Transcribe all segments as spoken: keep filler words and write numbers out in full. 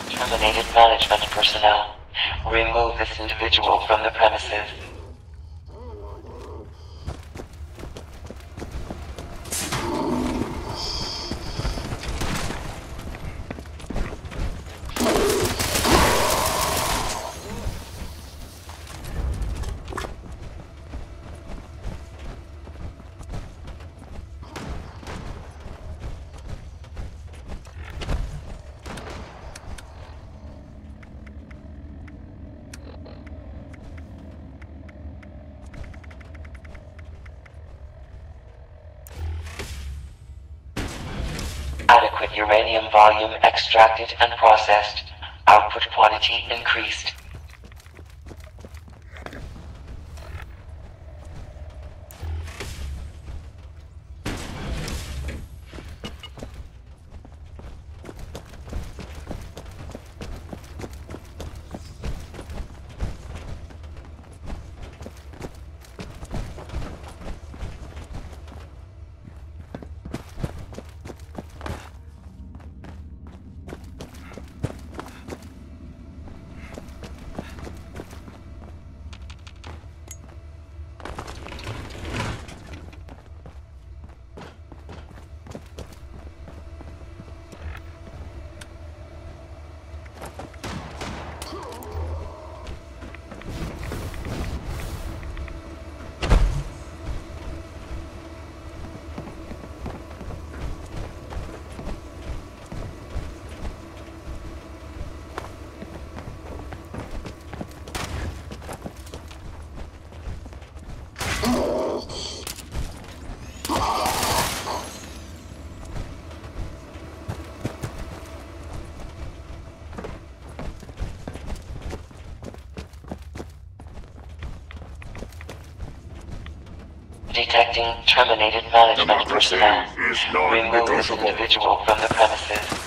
Terminated management personnel. Remove this individual from the premises. Adequate uranium volume extracted and processed. Output quantity increased. Detecting terminated management personnel. Remove this individual from the premises.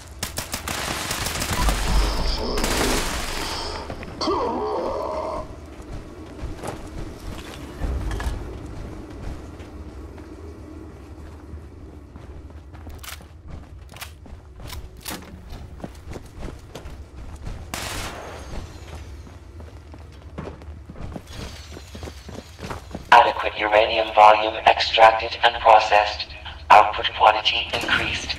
Adequate uranium volume extracted and processed. Output quantity increased.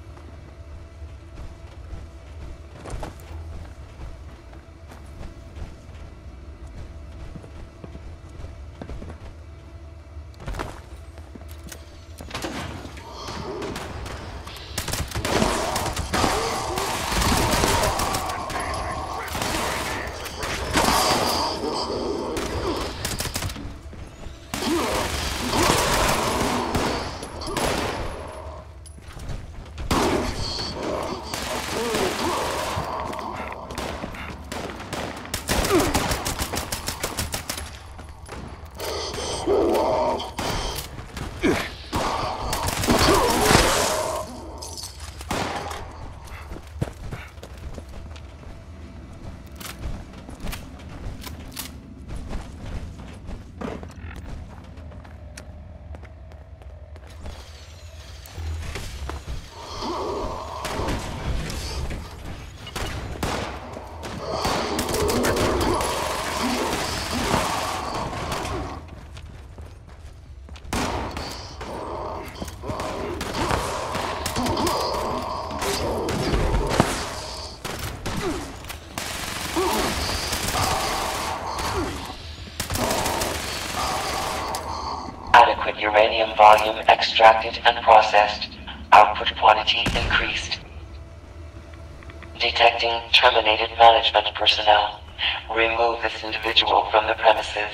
Adequate uranium volume extracted and processed. Output quantity increased. Detecting terminated management personnel. Remove this individual from the premises.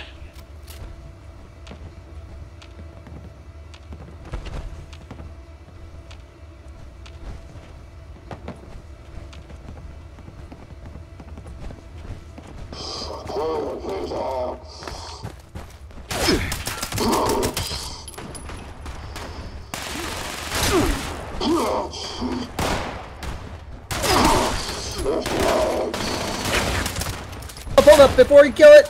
Hold up before you kill it!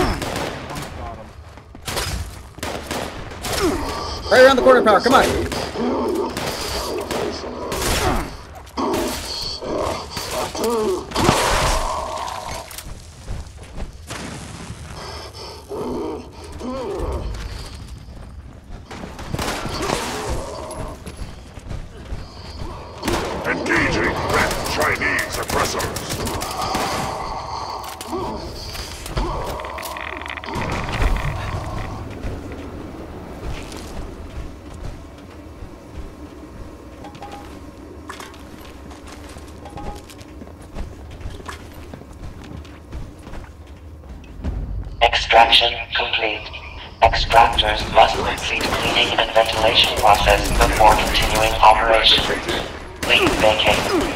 Right around the corner, Power, come on! Engaging red Chinese aggressors. Extraction complete. Extractors must complete cleaning and ventilation process before continuing operation. Please vacate.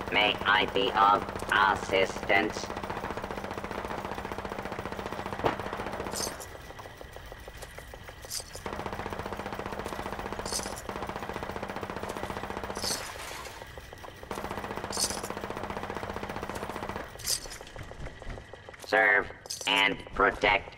May I be of assistance? Serve and protect.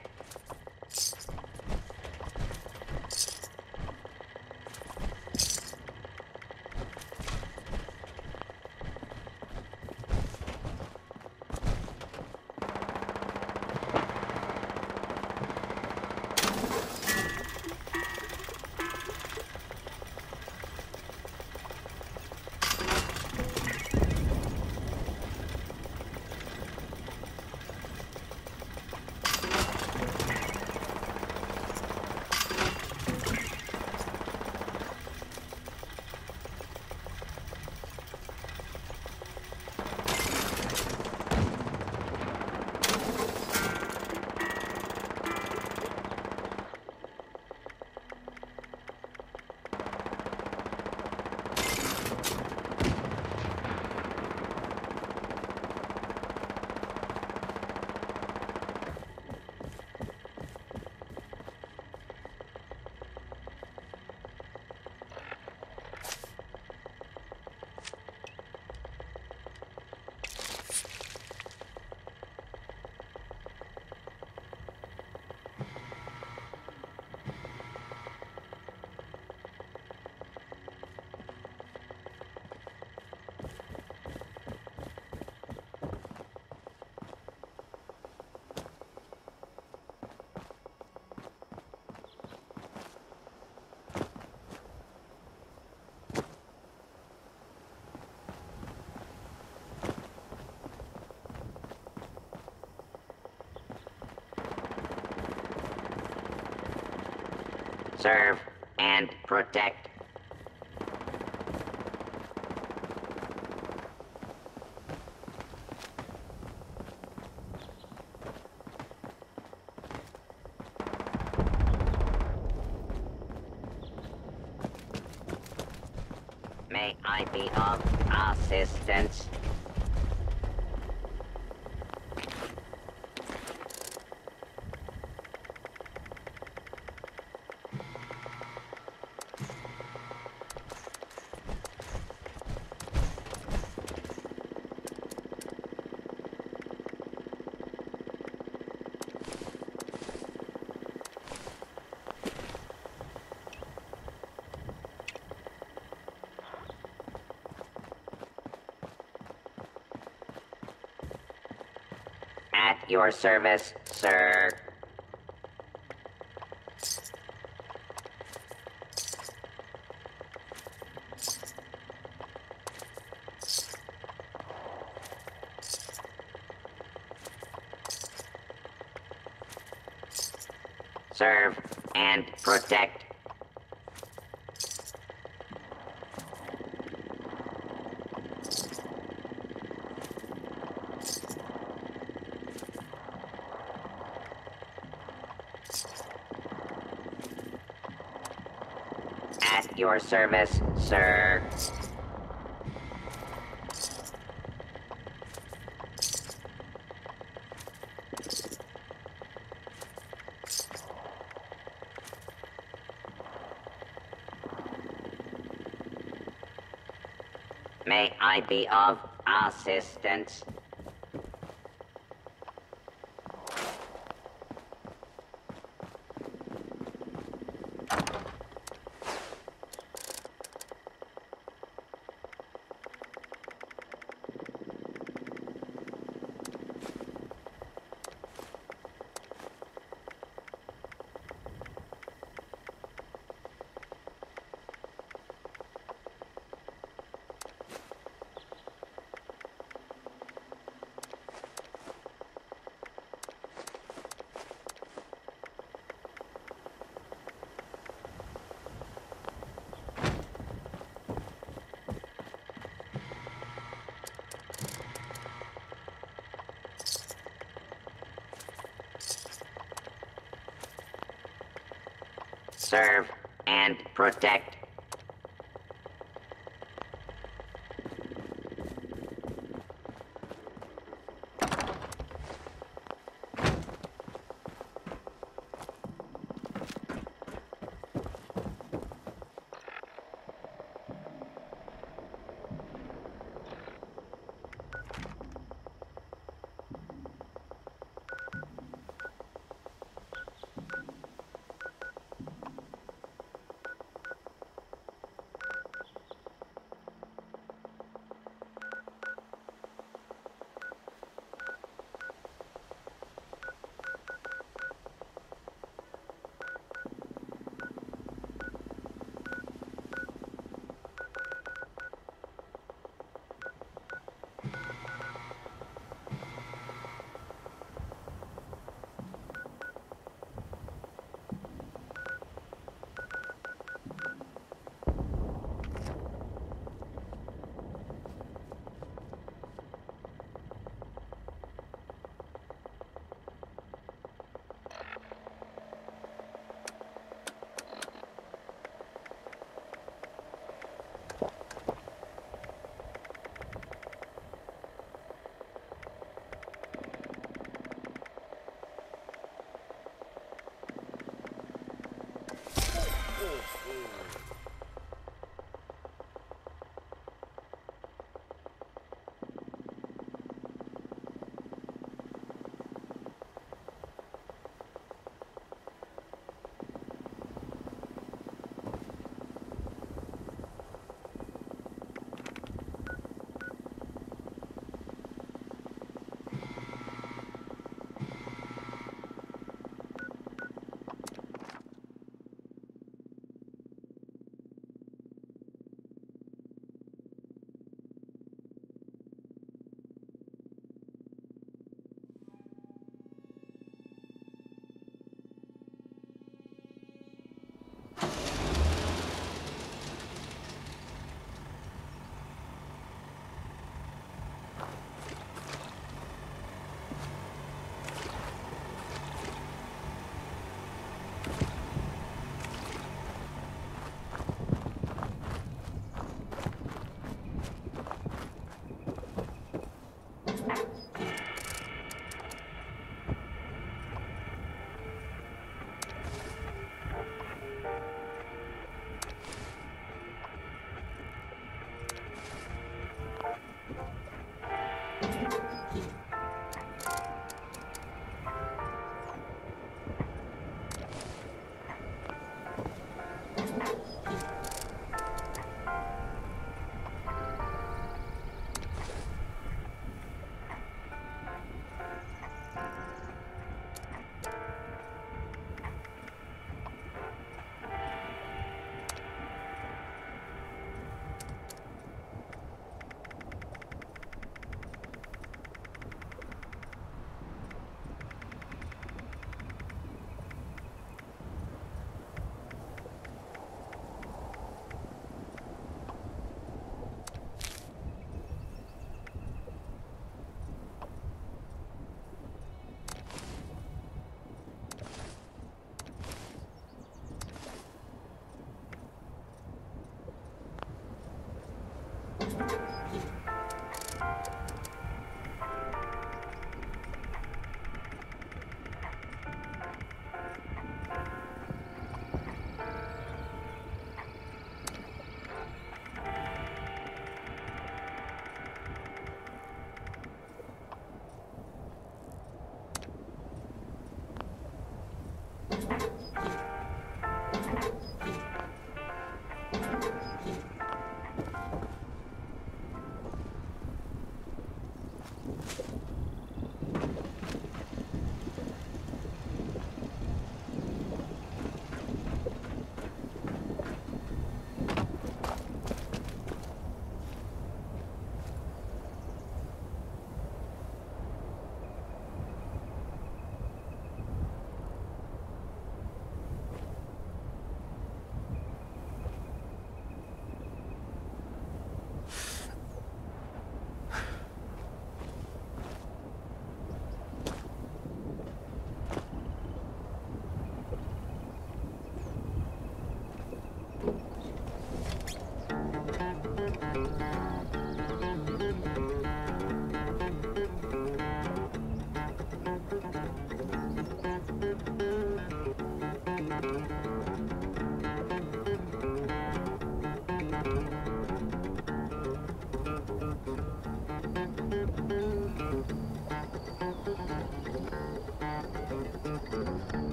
Serve and protect. May I be of assistance? At your service, sir. Serve and protect. At your service, sir. May I be of assistance? Serve and protect.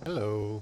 Hello.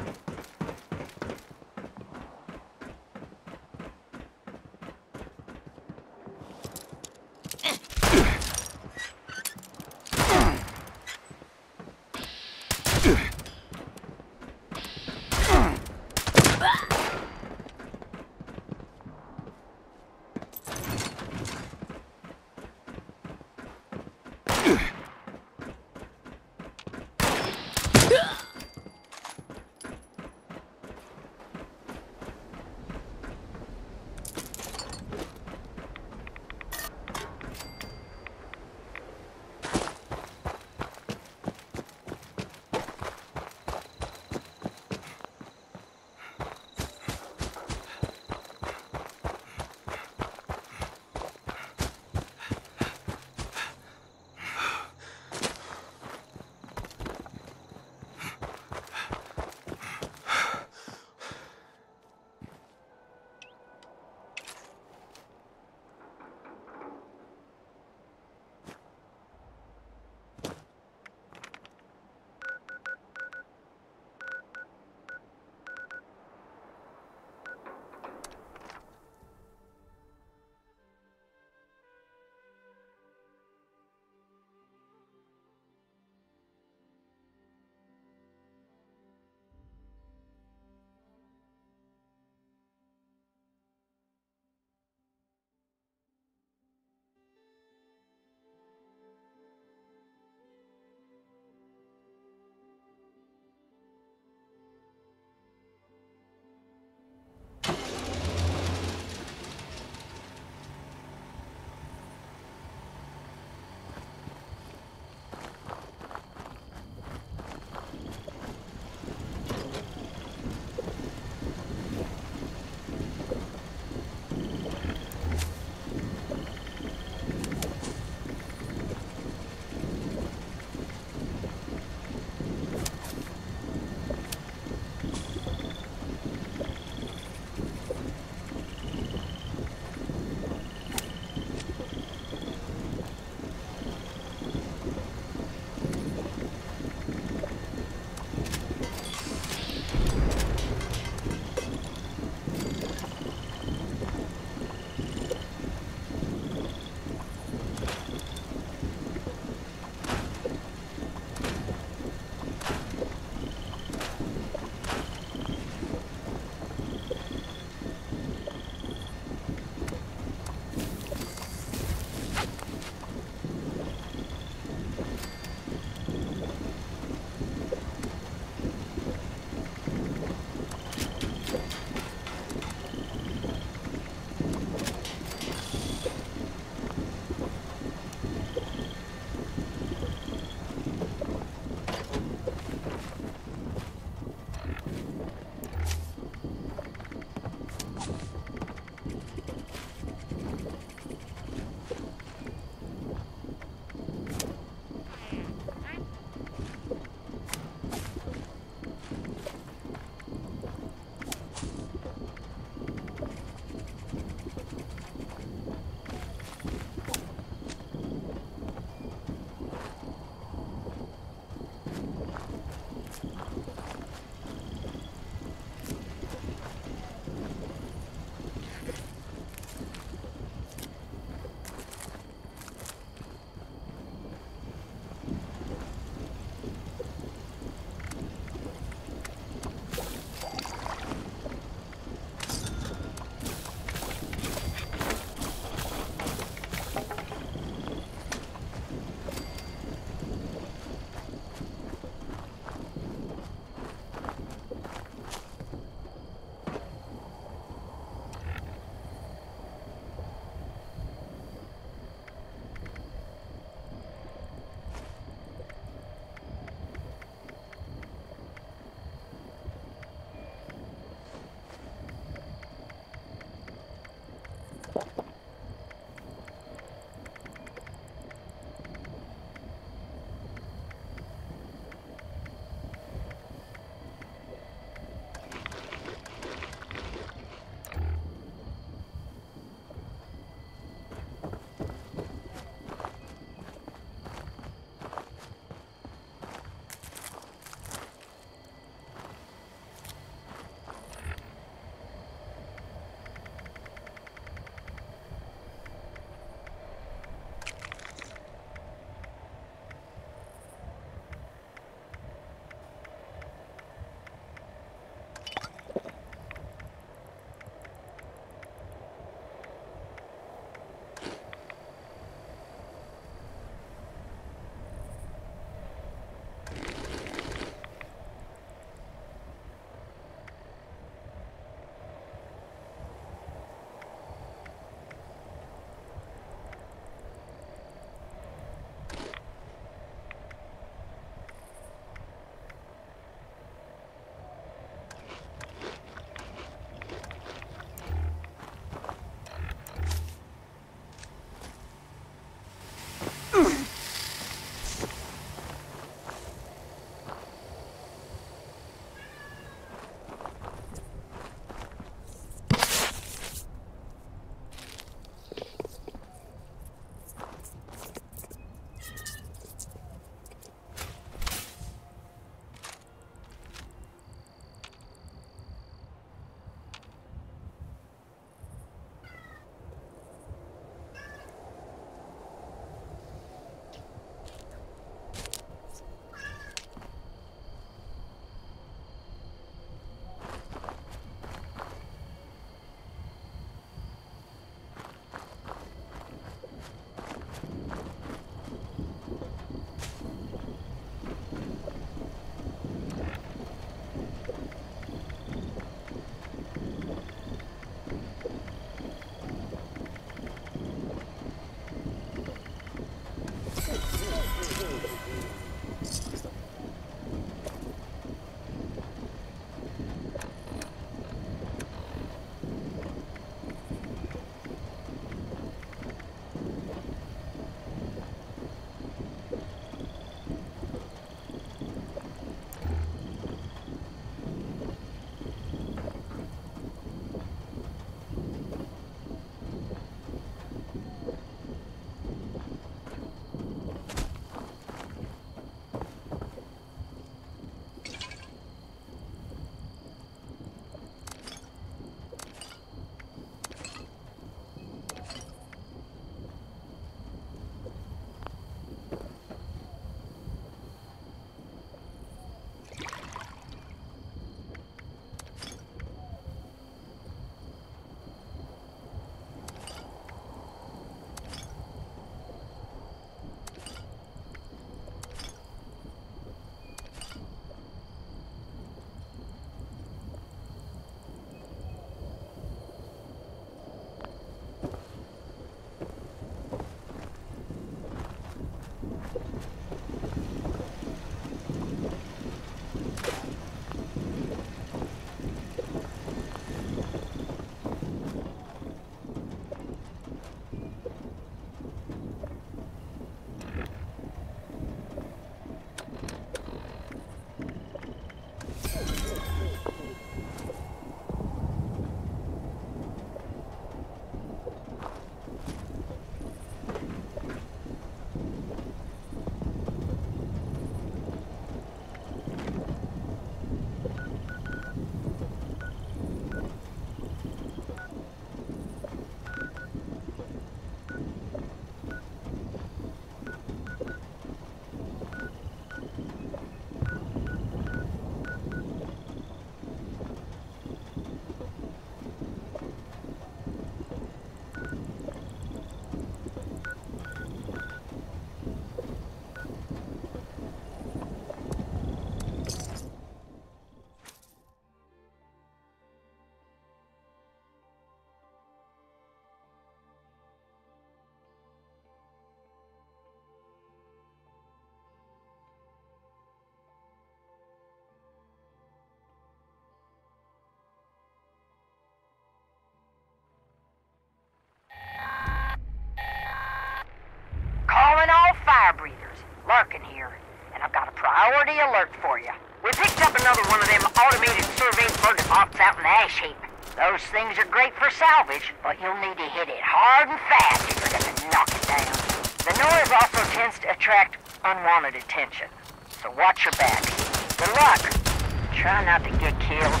dark in here, and I've got a priority alert for you. We picked up another one of them automated survey artifacts out in the ash heap. Those things are great for salvage, but you'll need to hit it hard and fast if you're gonna knock it down. The noise also tends to attract unwanted attention, so watch your back. Good luck. Try not to get killed.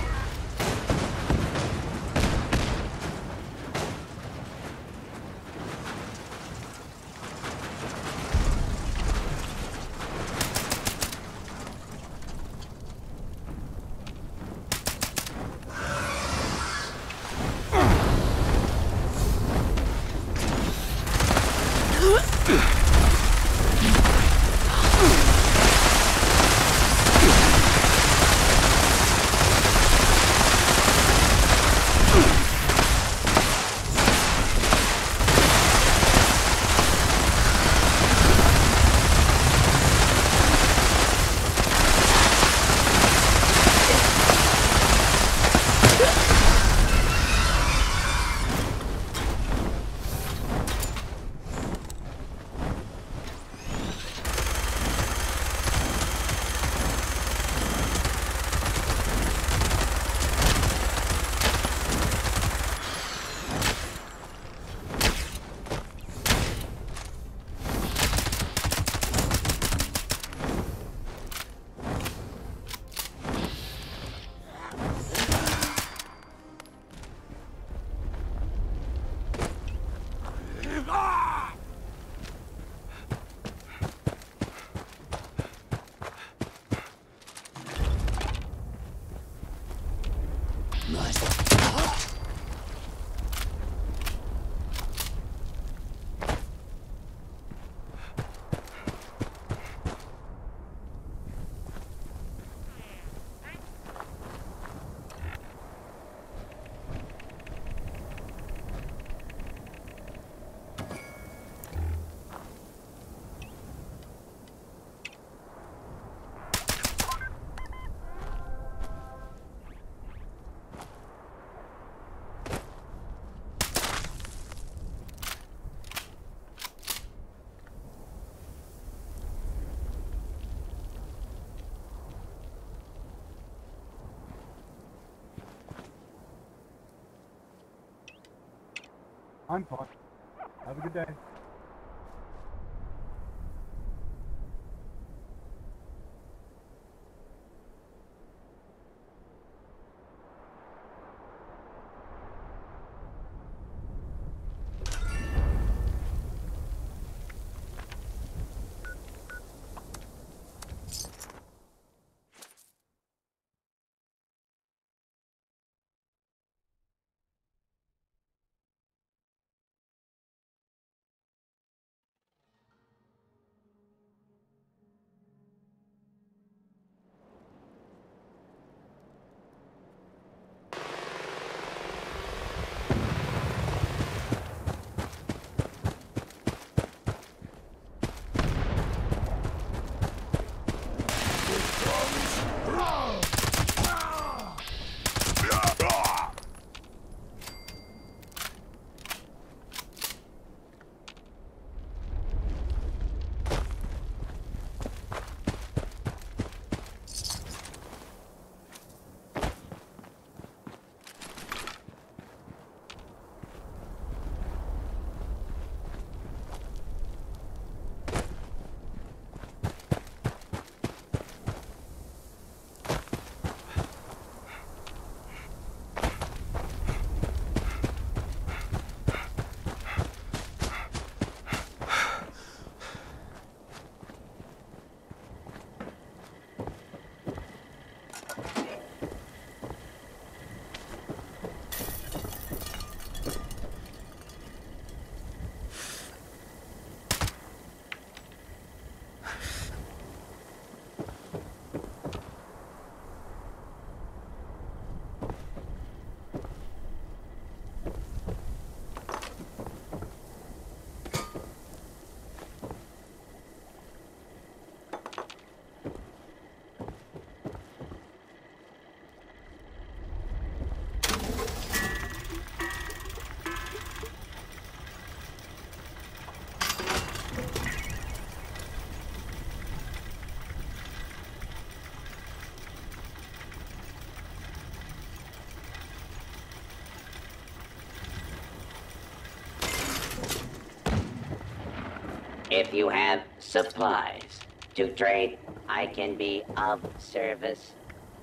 I'm fine. Have a good day. If you have supplies to trade, I can be of service.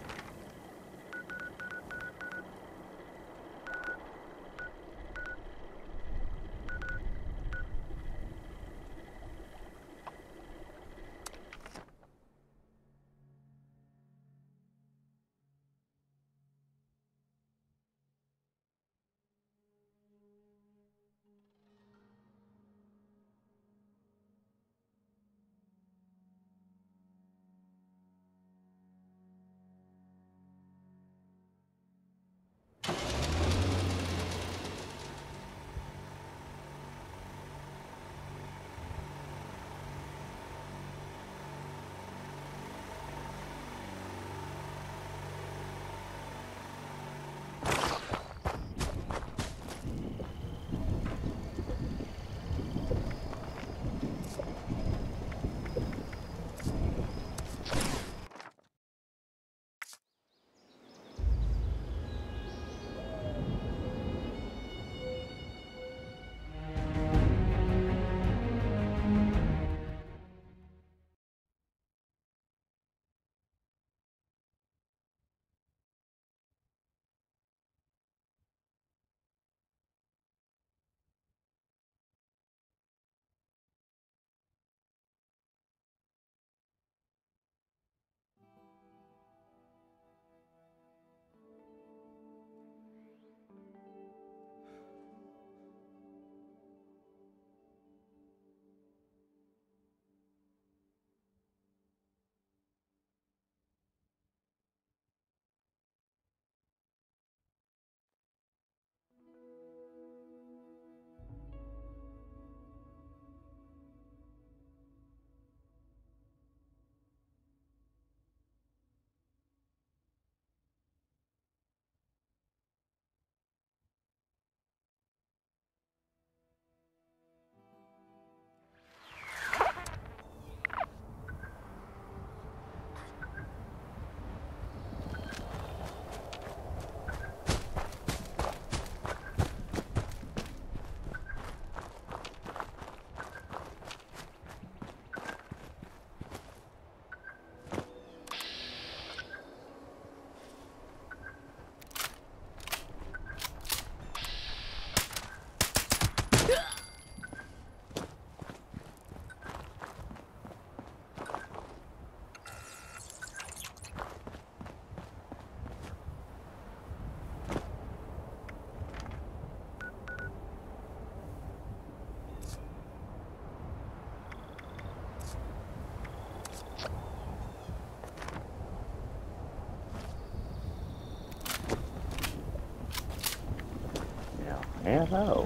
Hello.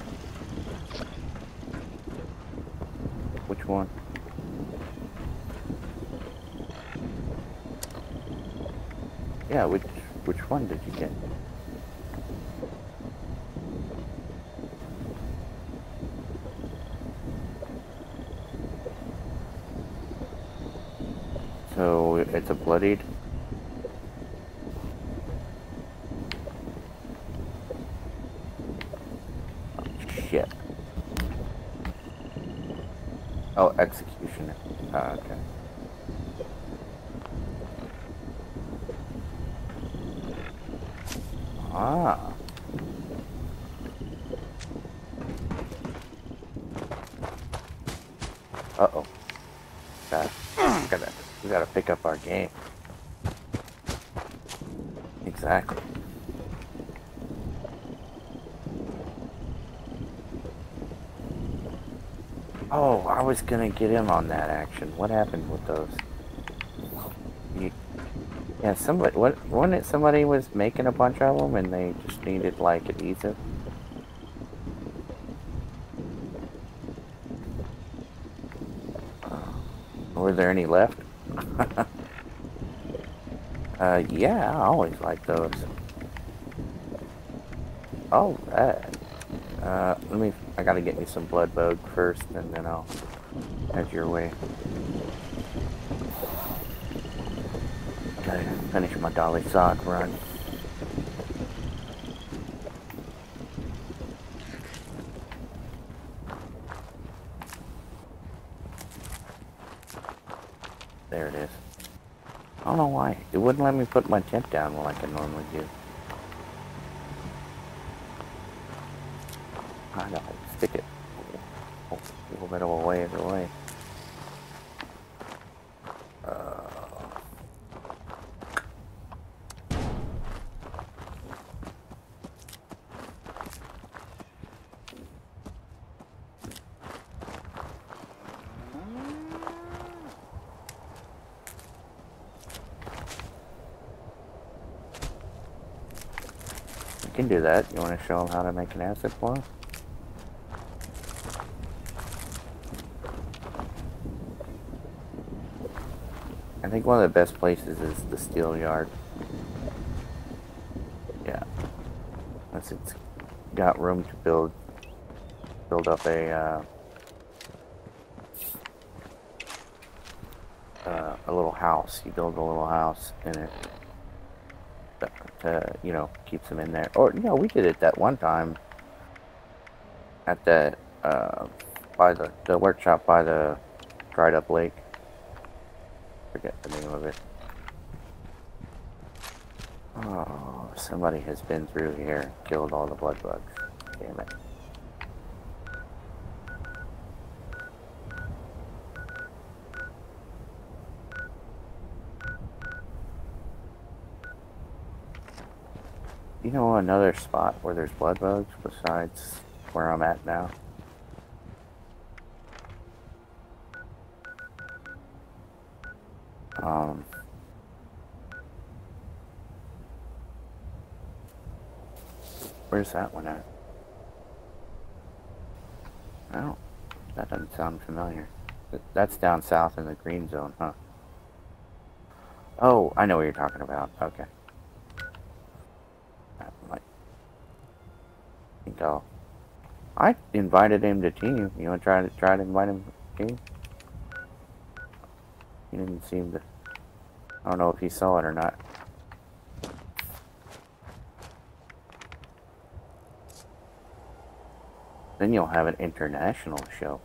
Which one? Yeah, which which one did you get? So it's a bloodied. Shit. Oh, executioner. Oh, okay. Ah. Uh-oh. Gotta, gotta, we gotta pick up our game. Exactly. Oh, I was gonna get in on that action. What happened with those? You, yeah, somebody. What? Wasn't it somebody was making a bunch of them and they just needed like adhesive? Uh, were there any left? uh, yeah, I always like those. All right. Uh, let me, I gotta get me some blood bogue first, and then I'll head your way. Gotta finish my Dolly Sock run. there it is. I don't know why. It wouldn't let me put my tent down like I normally do. I know. Stick it a little bit of a ways away. Uh, you can do that. You want to show them how to make an acid form? I think one of the best places is the steel yard. Yeah. Once it's got room to build build up a uh, uh, a little house. You build a little house in it to, you know, keeps them in there. Or, you know, we did it that one time at the uh, by the, the workshop by the dried up lake. Forget the name of it. Oh, somebody has been through here, killed all the blood bugs. Damn it. You know another spot where there's blood bugs besides where I'm at now? Um, where's that one at? I don't, that doesn't sound familiar. That's down south in the green zone, huh? Oh, I know what you're talking about. Okay. That might, I think I'll, I invited him to team. You want to try to try to invite him to team? He didn't seem to, I don't know if he saw it or not. Then you'll have an international show.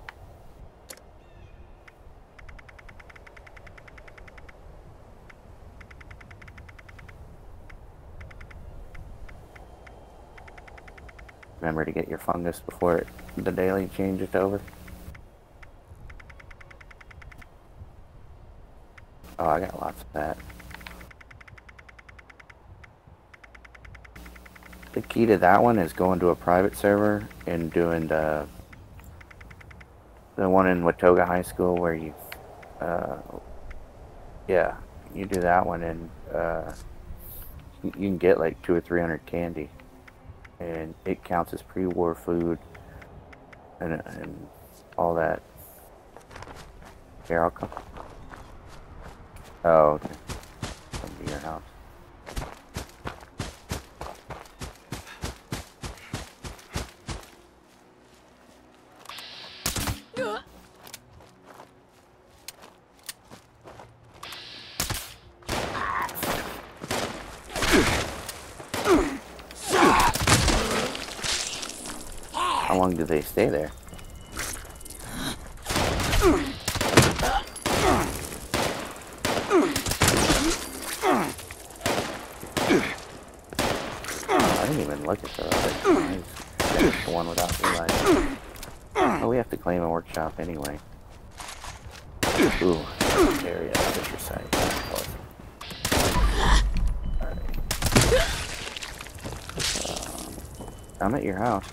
Remember to get your fungus before it, the daily changes over. Oh, I got lots of that. The key to that one is going to a private server and doing the the one in Watoga High School where you, uh, yeah, you do that one and uh, you can get like two or three hundred candy, and it counts as pre-war food and and all that. Here, I'll come. Oh, okay. Come to your house. How long do they stay there? I didn't even look at the other. I finished the one without realizing. Oh, we have to claim a workshop anyway. Ooh, area Fisher site. Alright. Uh, I'm at your house.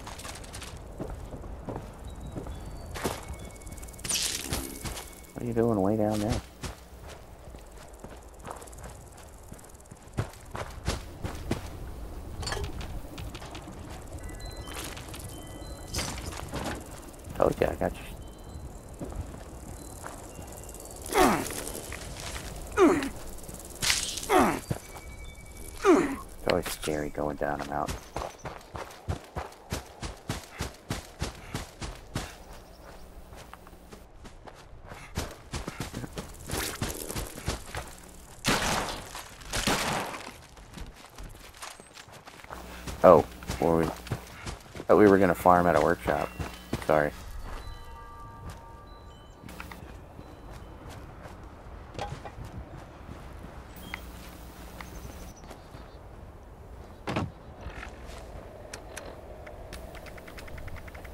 What are you doing way down there? Told you, I got you. It's always scary going down a mountain. Oh, were we? Thought we were gonna farm at a workshop. Sorry.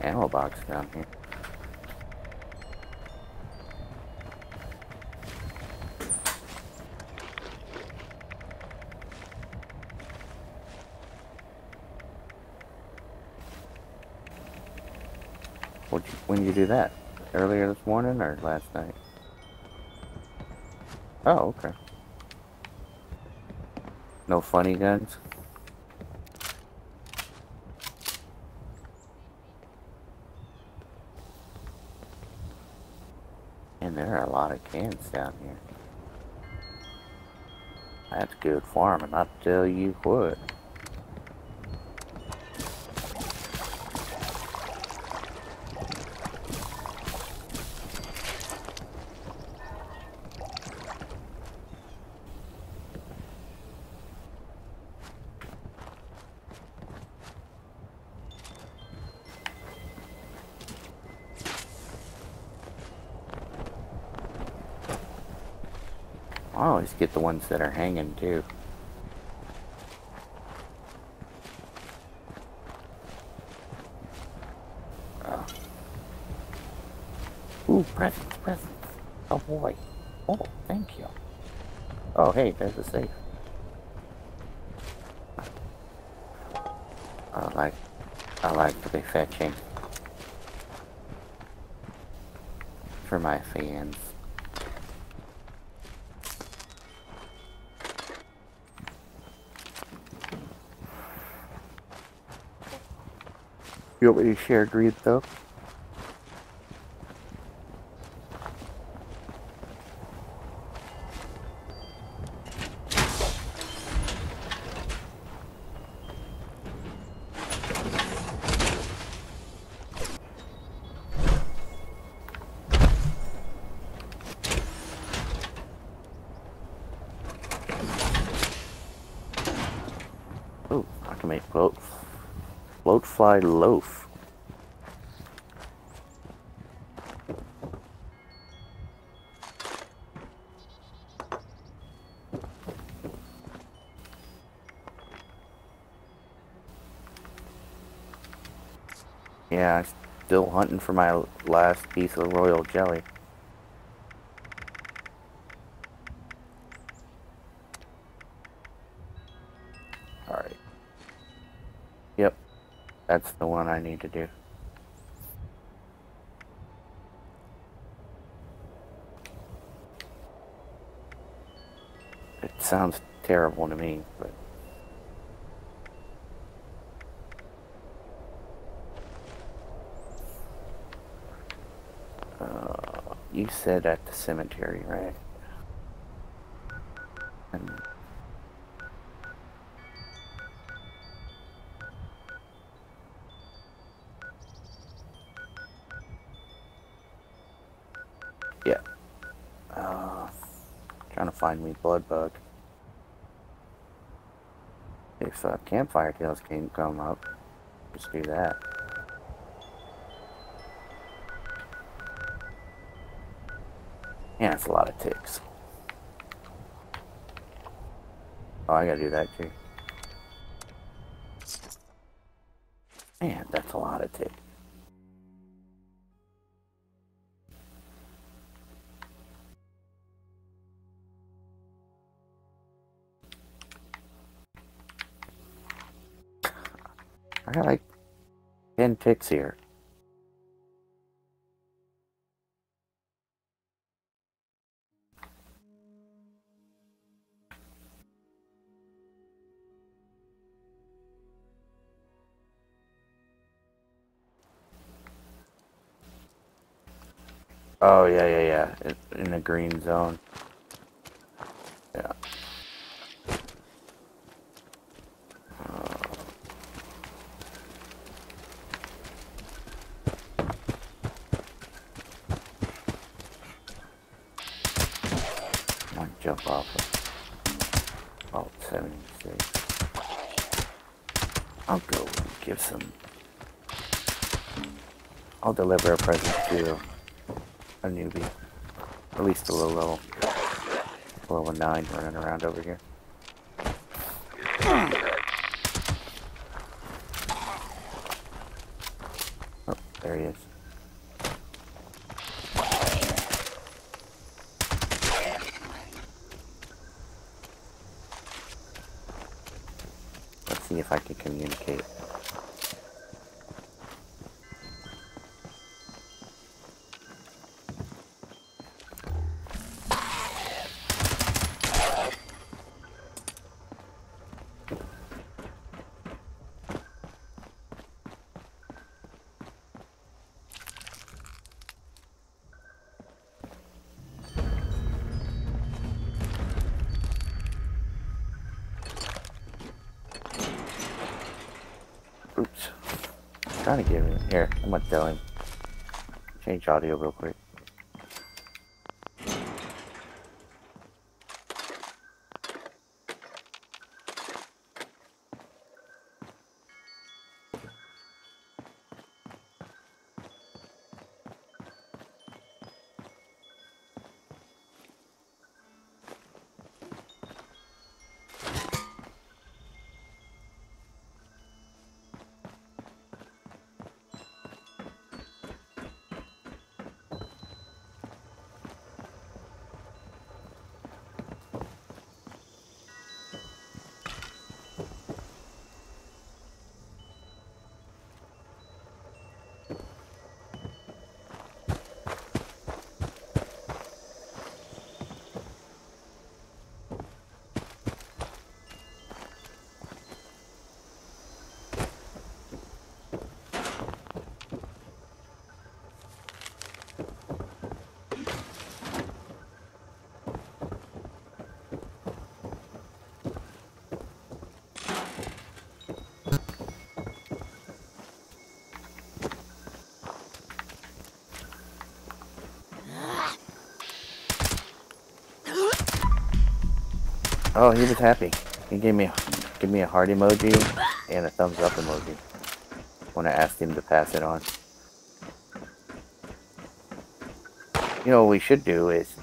ammo box down here. What'd you, when did you do that? Earlier this morning or last night? Oh, okay. No funny guns? And there are a lot of cans down here. That's good farming, I'll tell you what. I always get the ones that are hanging too. Oh. Ooh, presents, presents. Oh boy. Oh, thank you. Oh, hey, there's a safe. I like, I like to be fetching for my fans. You want me to share greed though? Ooh, I can make float, float fly loaf. Yeah, I'm still hunting for my last piece of royal jelly. Alright. Yep. That's the one I need to do. It sounds terrible to me, but... Uh, you said at the cemetery, right? And yeah. Uh, trying to find me blood bug. If uh, campfire tails can come up, just do that. Yeah, it's a lot of ticks. Oh, I gotta do that too. Man, that's a lot of ticks. I got like ten ticks here. Oh, yeah, yeah, yeah. It's in the green zone. Yeah. Uh, I might jump off of Vault seventy-six. I'll go and give some... I'll deliver a present to a newbie. At least a little level. Level nine running around over here. Oh, There he is. Let's see if I can communicate. Oops. I'm trying to get him. Here, I'm gonna tell him. Change audio real quick. Oh, he was happy. He gave me give me a heart emoji and a thumbs up emoji when I asked him to pass it on. You know what we should do is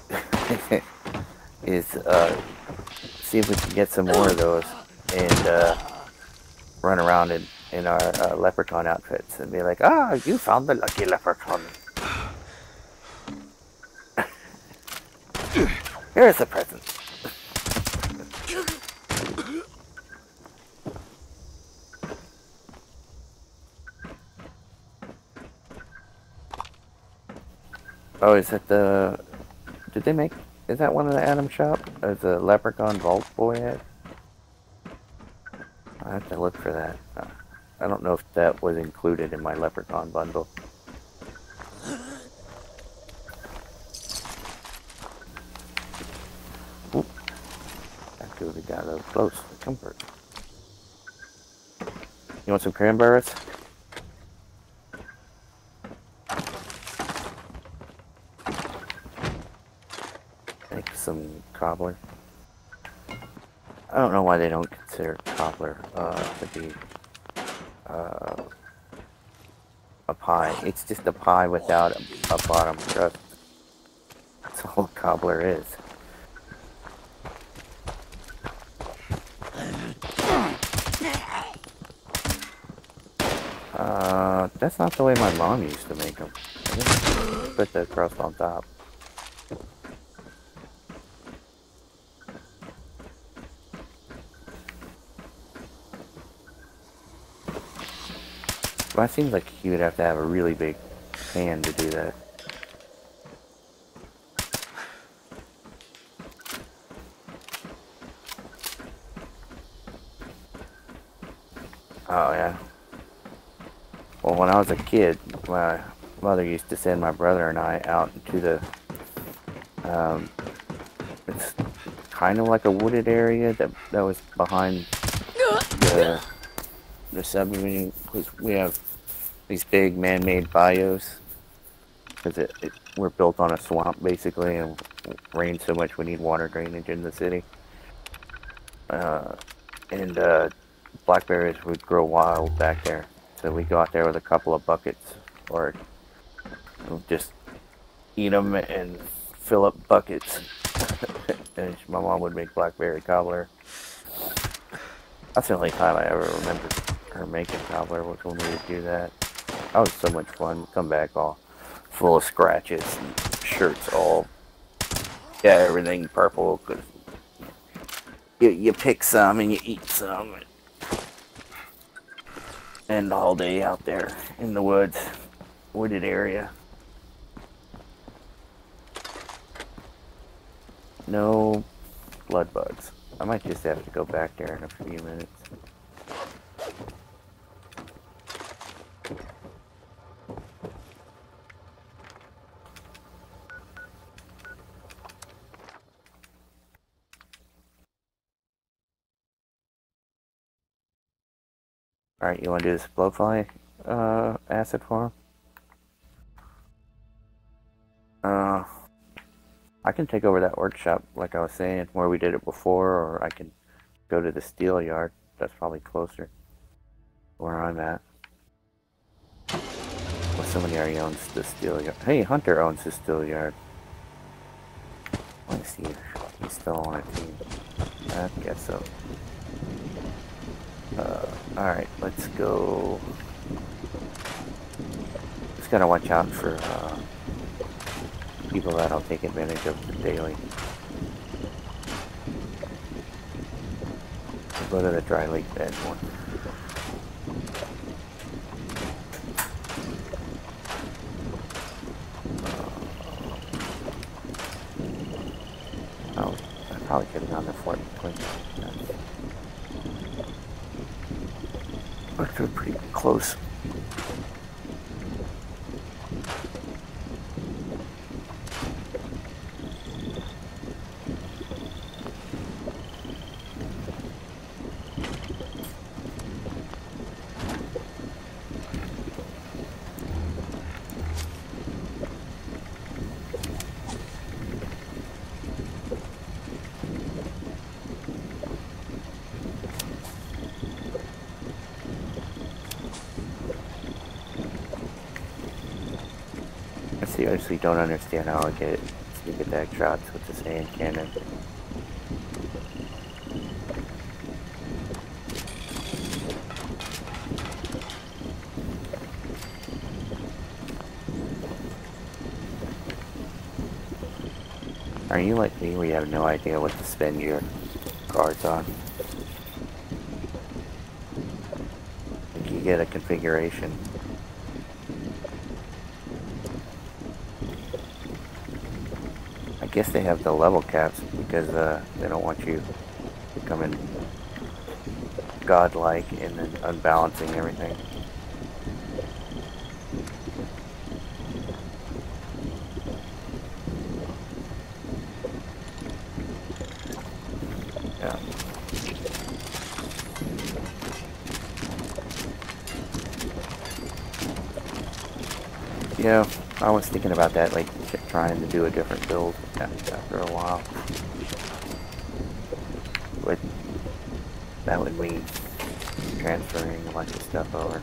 is uh, see if we can get some more of those and uh, run around in in our uh, leprechaun outfits and be like, ah, you found the lucky leprechaun. Here's a present. Oh, is that the... Did they make... Is that one of the Adam shop? Or the Leprechaun Vault Boy had? I have to look for that. Uh, I don't know if that was included in my Leprechaun bundle. Oop. Actually, we got a little close for comfort. You want some cranberries? Some cobbler. I don't know why they don't consider cobbler uh, to be uh, a pie. It's just a pie without a, a bottom crust. That's all a cobbler is. Uh, that's not the way my mom used to make them. I just put the crust on top. Well, it seems like you would have to have a really big pan to do that. Oh, yeah. Well, when I was a kid, my mother used to send my brother and I out into the... Um, it's kind of like a wooded area that, that was behind the... the submarine, because we have these big man-made bayous, because it, it, we're built on a swamp basically, and it rains so much we need water drainage in the city. Uh, and uh, blackberries would grow wild back there, so we go out there with a couple of buckets, or just eat them and fill up buckets. And my mom would make blackberry cobbler. That's the only time I ever remember her making cobbler, was when we would do that. That was so much fun. Come back all full of scratches and shirts all, yeah, everything purple. Cause you, you pick some and you eat some. And all day out there in the woods, wooded area. No blood bugs. I might just have to go back there in a few minutes. Alright, you want to do this blowfly uh, acid farm? Uh, I can take over that workshop, like I was saying, where we did it before, or I can go to the steel yard. That's probably closer where I'm at. Well, somebody already owns the steel yard. Hey, Hunter owns the steel yard. Let me see if he's still on a team. I guess so. Uh, alright, let's go. Just gotta watch out for uh, people that'll take advantage of the daily. We'll go to the dry lake bed one. Uh, oh, I probably could have gone to Fort quick. We're pretty close. I seriously don't understand how I get sneak attack shots with this hand cannon. Are you like me where you have no idea what to spend your cards on? Like you get a configuration. I guess they have the level caps because uh, they don't want you becoming godlike and then unbalancing everything. Yeah. Yeah, I was thinking about that, like trying to do a different build after a while. But that would mean transferring a bunch of stuff over.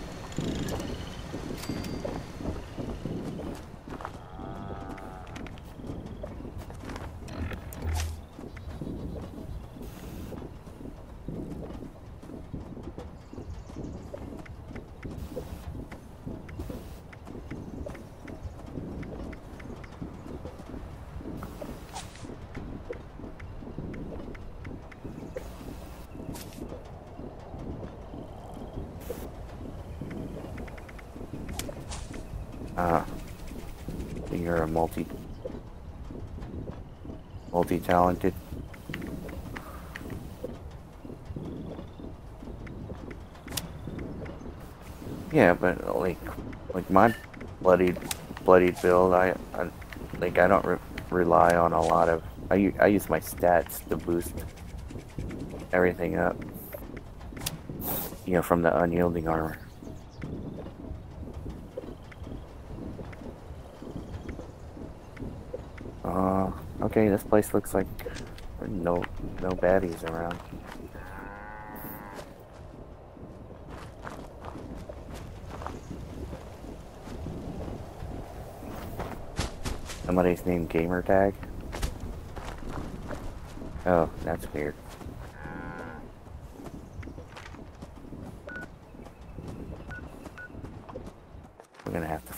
Ah, so you're a multi, multi-talented. Yeah, but like, like my bloodied, bloodied build, I, I like I don't re rely on a lot of. I I use my stats to boost everything up. You know, from the unyielding armor. Uh, okay, this place looks like no, no baddies around. Somebody's named Gamertag? Oh, that's weird.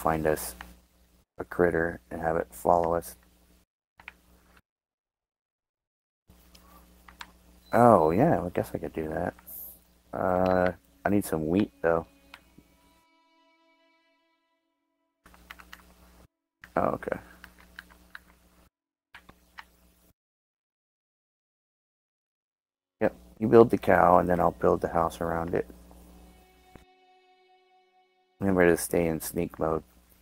find us a critter and have it follow us. Oh, yeah, I guess I could do that. Uh, I need some wheat, though. Oh, okay. Yep, you build the cow, and then I'll build the house around it. Remember to stay in sneak mode.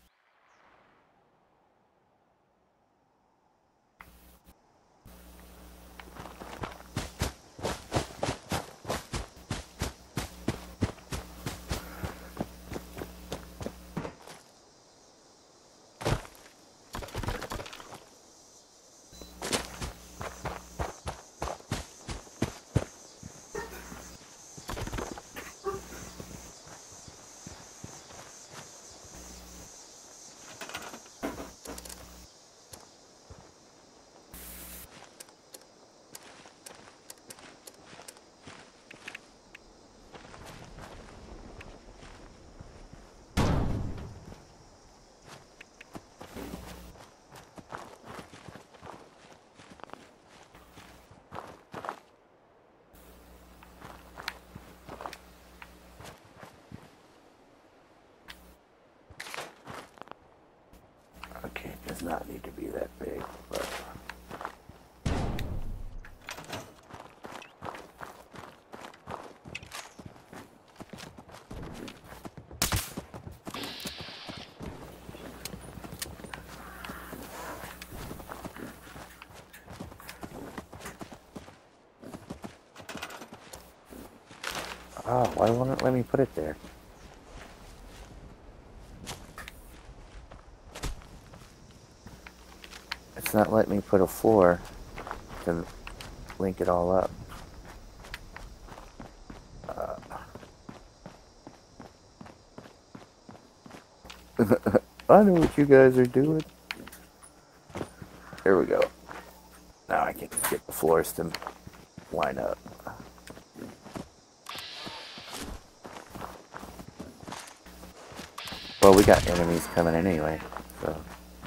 Okay, it does not need to be that big, but... Oh, why won't it let me put it there? It's not letting me put a floor to link it all up. Uh. I know what you guys are doing. There we go. Now I can get the floors to line up. Well, we got enemies coming in anyway, so...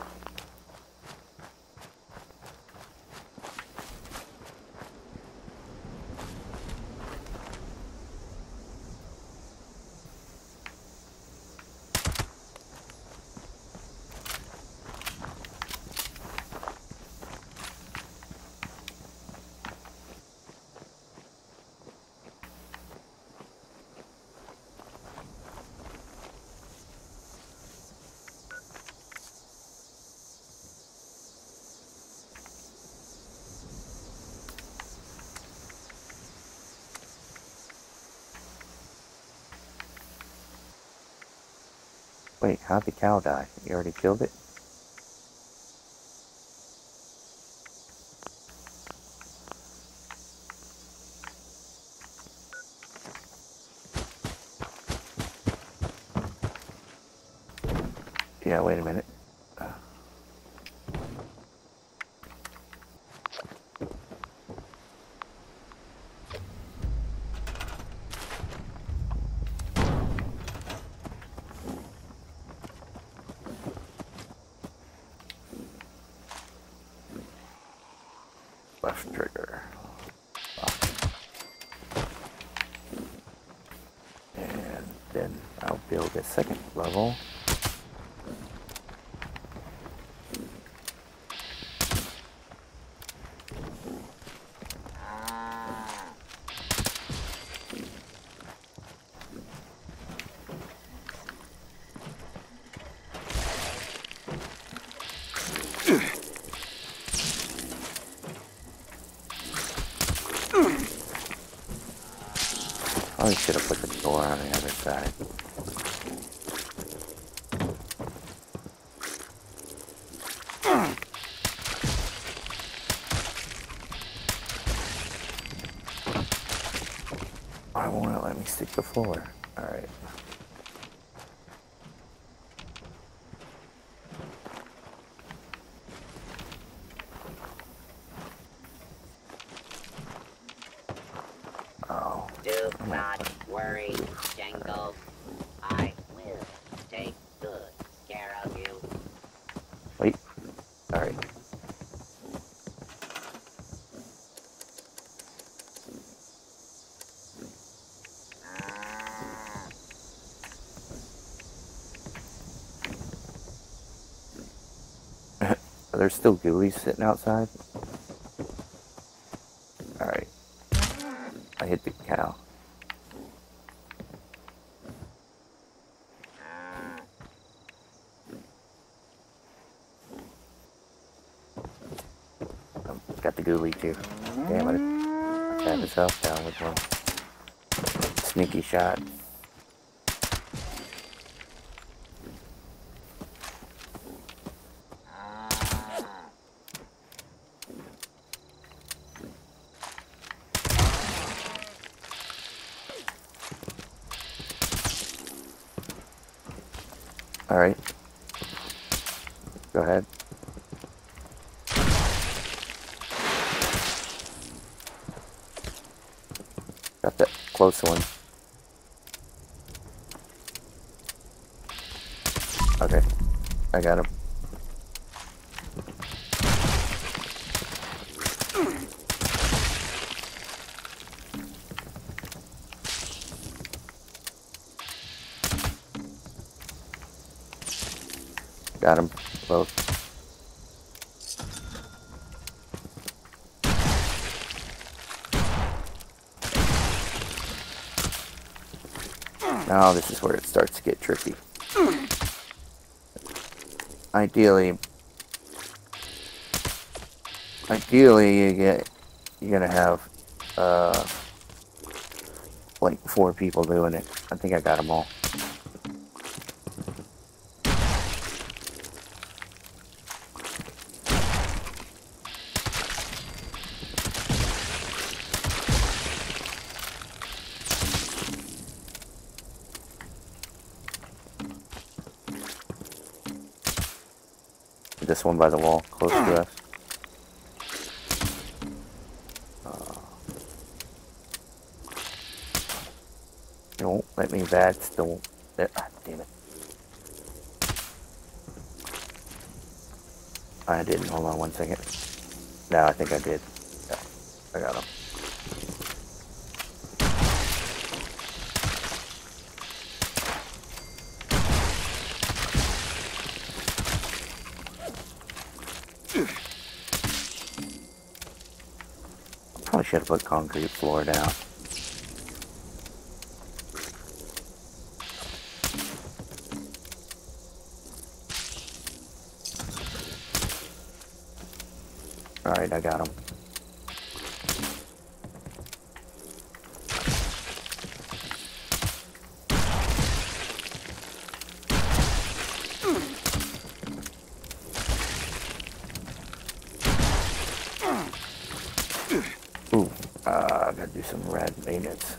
Wait, how'd the cow die? You already killed it? Yeah, wait a minute. Left trigger. And then I'll build a second level. I should have put the door on the other side. Why won't it let me stick the floor? Alright. Do not worry, Jango. I will take good care Alright. There's still ghoulies sitting outside. Alright. I hit the cow. Oh, got the ghoulie too. Damn it. I tapped his health down with one sneaky shot. Alright. Go ahead. Got that close one. Okay. I got him. Got him both. Now this is where it starts to get tricky. Ideally, ideally you get you're gonna have uh like four people doing it. I think I got them all. This one by the wall, close to us. Uh, don't let me bats. Don't. There. Ah, damn it. I didn't. Hold on one second. No, I think I did. Yeah, I got him. Probably should have put concrete floor down. Alright, I got him. Ooh, uh, I gotta do some rad maintenance.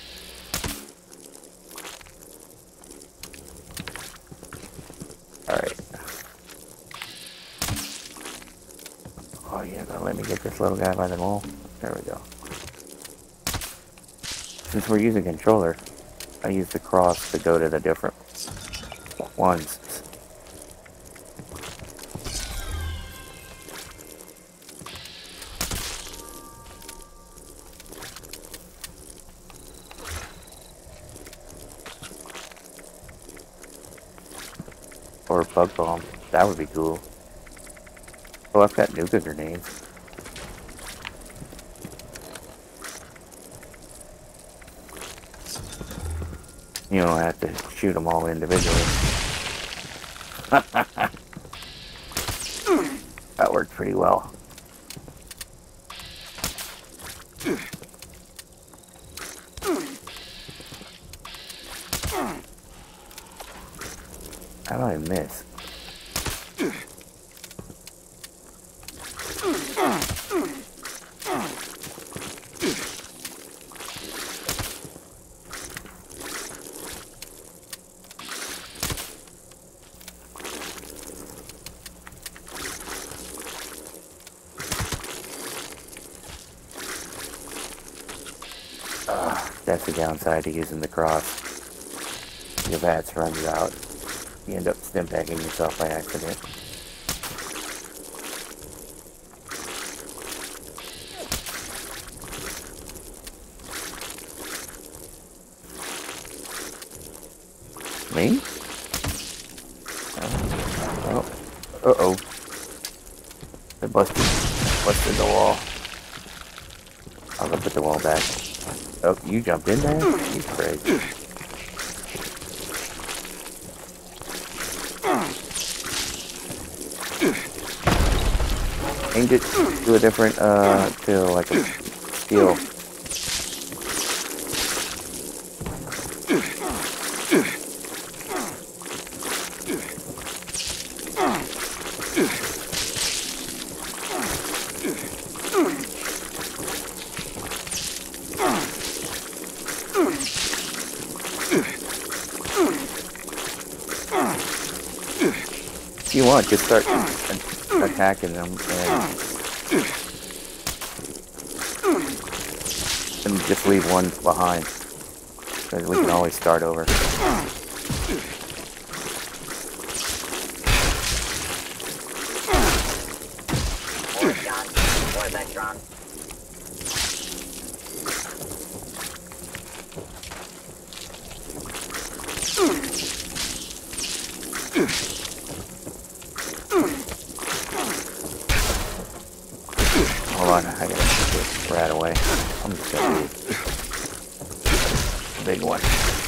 Alright. Oh yeah, gonna let me get this little guy by the wall. There we go. Since we're using controller, I use the cross to go to the different ones. Or bug bomb. That would be cool. Oh, I've got nuka grenades. You don't have to shoot them all individually. That worked pretty well. How do I miss? Uh, that's the downside to using the cross. Your bats runs out. You end up stim packing yourself by accident. Me? Oh. Uh-oh. They busted, busted the wall. I'll go put the wall back. Oh, you jumped in there? You crazy. Change it to a different, uh, to like a steel. If you want, just start attacking them and, and just leave one behind. Because we can always start over. Hold on, I gotta get this rat away. I'm just gonna leave. Big one.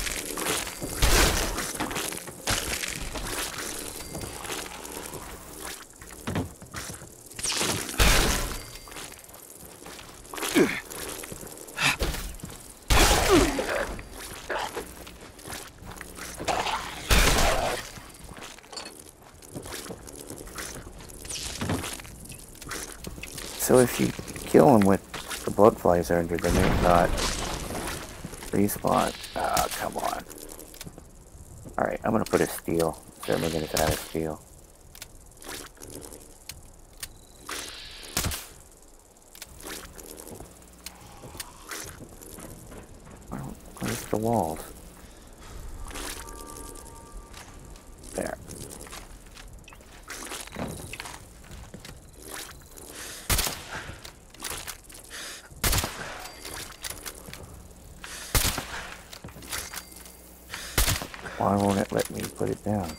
So if you kill them with the blood flies under, then they're not respawn. Ah, oh, come on. Alright, I'm gonna put a steel. Certainly gonna add a steel. Where's the walls? There. Why won't it let me put it down?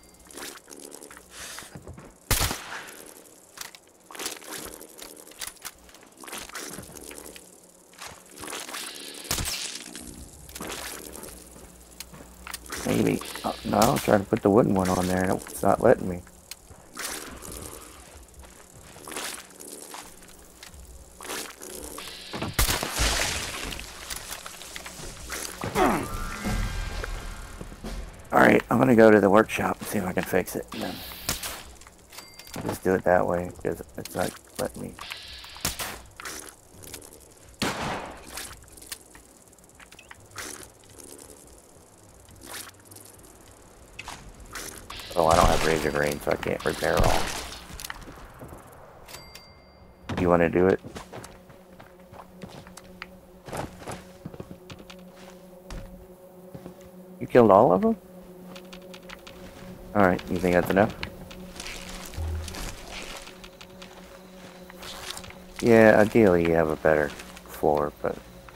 Maybe. Oh, no, I was trying to put the wooden one on there and it's not letting me. Alright, I'm gonna go to the workshop and see if I can fix it. And then I'll just do it that way because it's not letting me. Oh, I don't have razor grain, so I can't repair all. You want to do it? You killed all of them? Alright, you think that's enough? Yeah, ideally you have a better floor, but...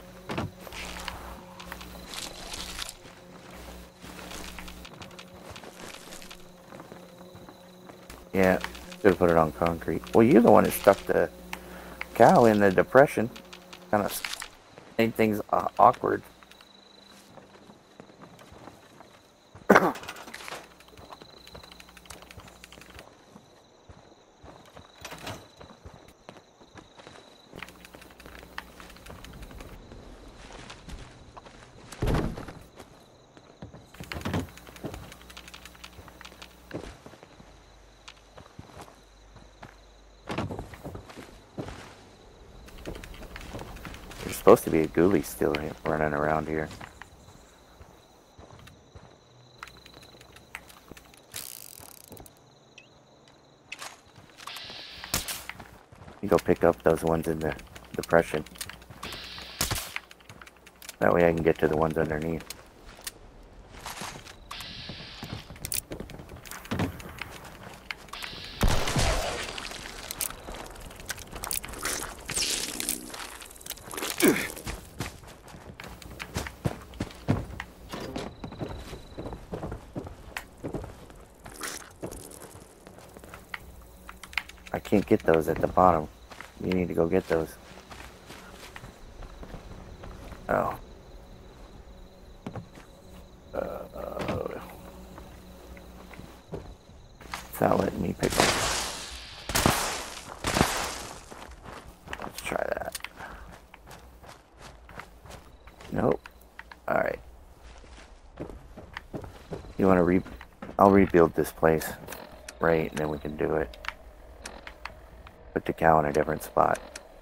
Yeah, should have put it on concrete. Well, you're the one that stuck the cow in the depression. Kind of made things uh, awkward. There's supposed to be a ghoulie still running around here. You go pick up those ones in the depression. That way I can get to the ones underneath. I can't get those at the bottom. You need to go get those. Oh. Uh, it's not letting me pick them. Let's try that. Nope. Alright. You want to re... I'll rebuild this place. Right, and then we can do it. Put the cow in a different spot.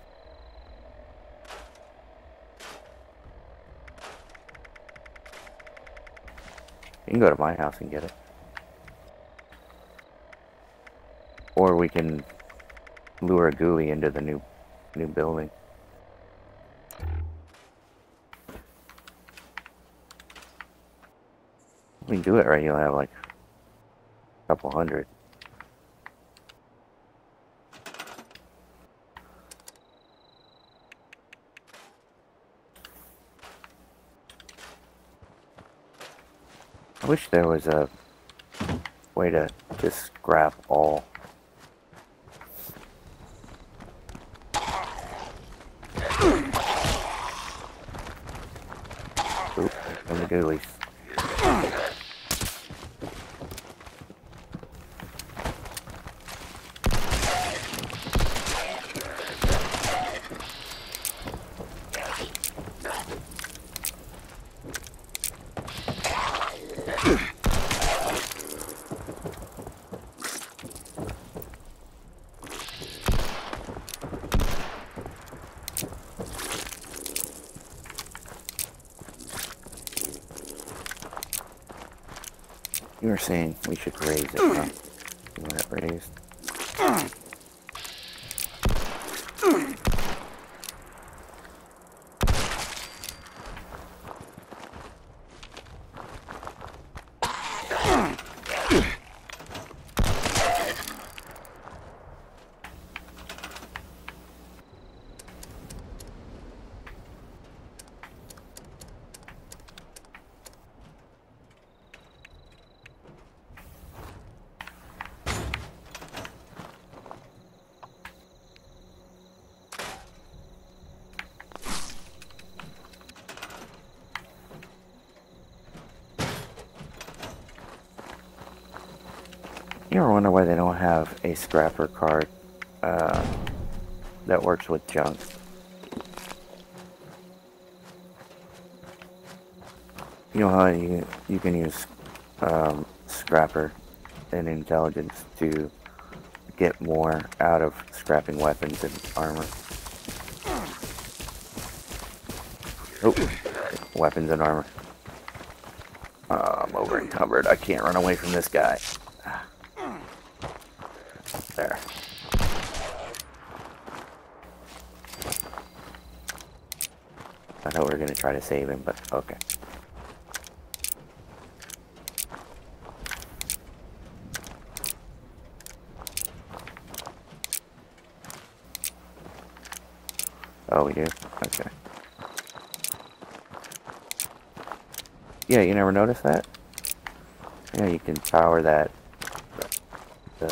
You can go to my house and get it. Or we can lure a ghoulie into the new new building. We can do it right, you'll have like a couple hundred. I wish there was a way to just scrap all. Oop, and the ghoulies. You were saying we should raise it, huh? You want it raised? You ever wonder why they don't have a scrapper card uh, that works with junk? You know how you, you can use um, scrapper and intelligence to get more out of scrapping weapons and armor. Oh, weapons and armor. Uh, I'm over encumbered. I can't run away from this guy. There. I thought we were going to try to save him, but okay. Oh, we do? Okay. Yeah, you never noticed that? Yeah, you can power that. The,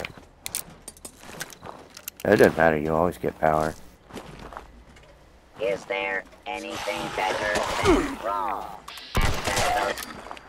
it doesn't matter, you always get power. Is there anything better than raw asbestos?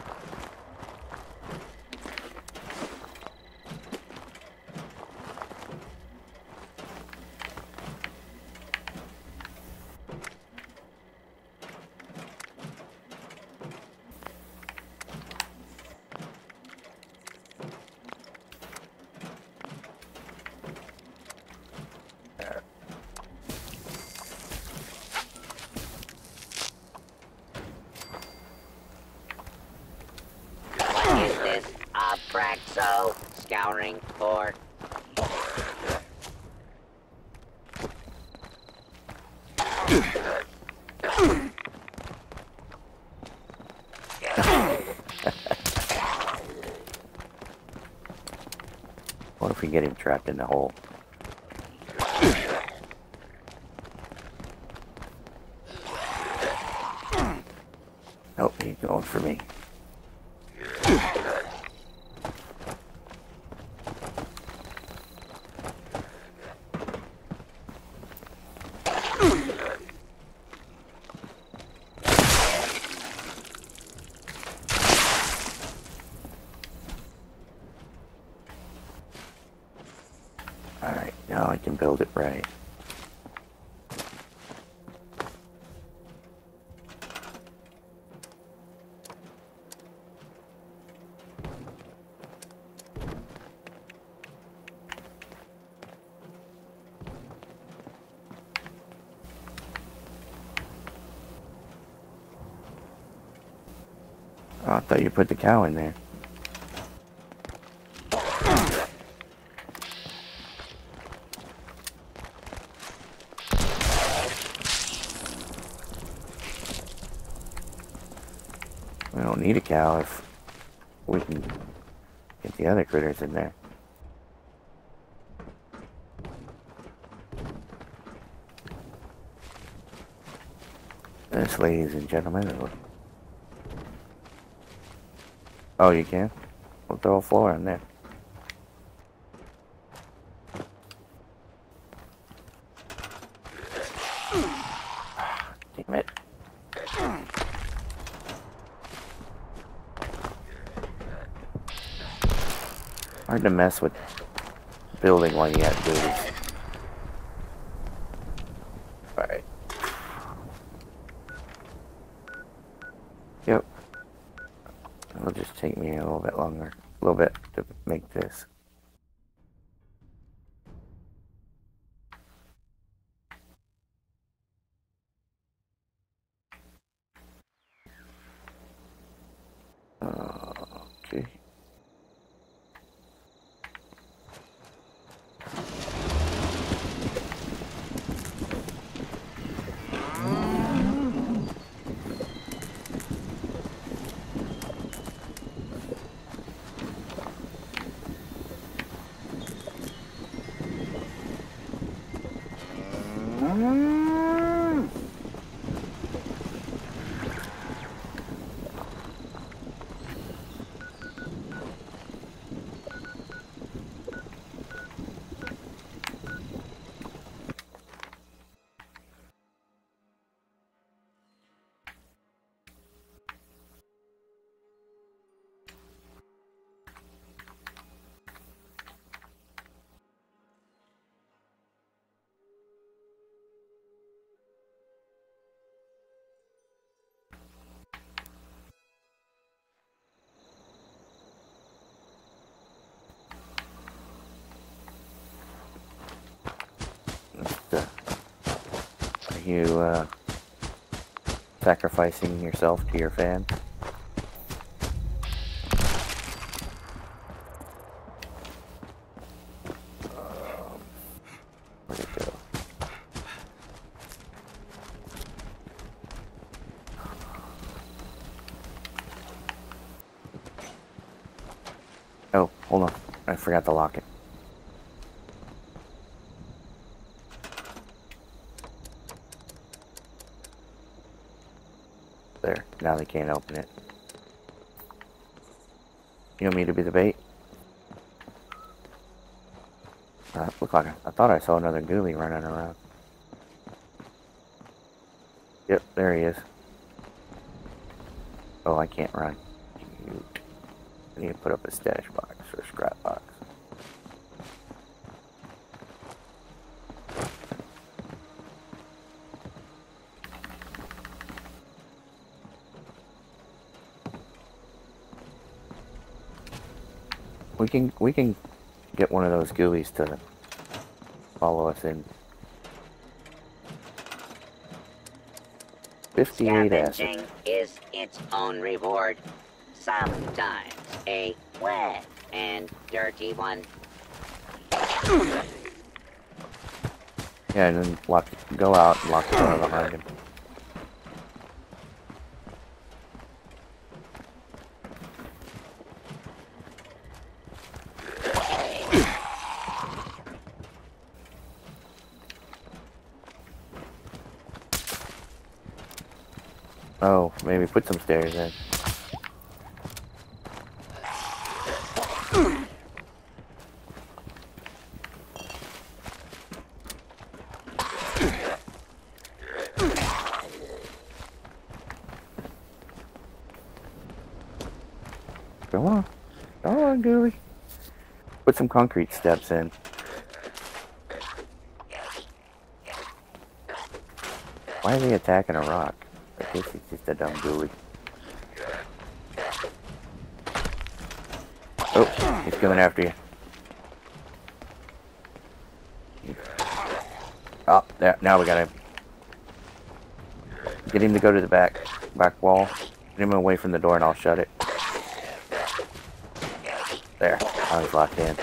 Is this Abraxo scouring for? What if we get him trapped in the hole? Nope, he's going for me. can build it right. Oh, I thought you put the cow in there. We don't need a cow if we can get the other critters in there. This, ladies and gentlemen, is what... Oh, you can? We'll throw a floor in there. Damn it. Hard to mess with building while you got duties. Alright. Yep. It'll just take me a little bit longer, a little bit to make this. Uh, okay. Are you uh, sacrificing yourself to your fan? Um, where'd it go? Oh, hold on. I forgot to lock it. There. Now they can't open it. You want me to be the bait? Uh, look like I, I thought I saw another ghoulie running around. Yep, there he is. Oh, I can't run. Shoot. I need to put up a stash box or a scrap box. We can we can get one of those ghoulies to follow us in. fifty-eight acid. Scavenging is its own reward. Sometimes a wet and dirty one. Yeah, and then lock, go out and lock the door behind him. Oh, maybe put some stairs in. Come on. Come on, Ghoulie. Put some concrete steps in. Why is he attacking a rock? I guess he's just a dumb gooey. Oh, he's coming after you. Oh, there, now we got him. Get him to go to the back, back wall. Get him away from the door and I'll shut it. There, now he's locked in.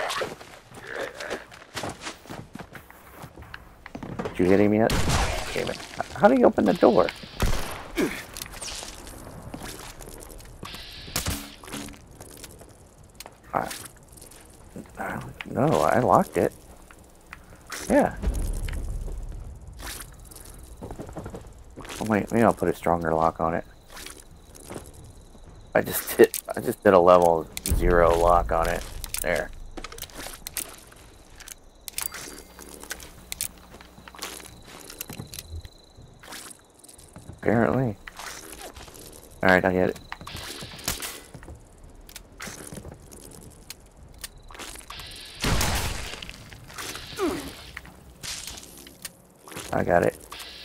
Did you hit him yet? Damn it. How do you open the door? Uh, no, I locked it. Yeah. Oh, wait, maybe I'll put a stronger lock on it. I just did. I just did a level zero lock on it. There. Apparently. Alright, I get it. I got it.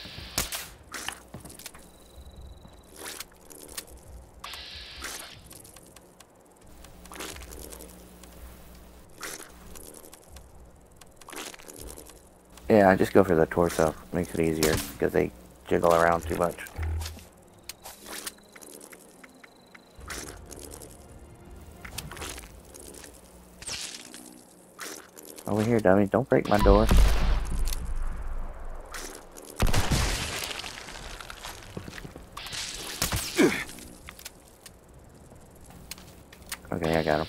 Yeah, I just go for the torso. Makes it easier because they jiggle around too much. Over here, dummy. Don't break my door. Okay, I got him.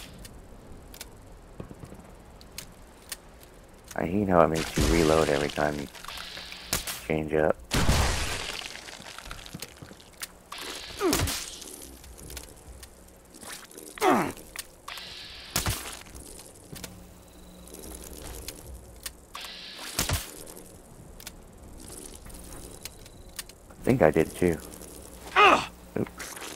I hate how it makes you reload every time you change up. I think I did too. Oops.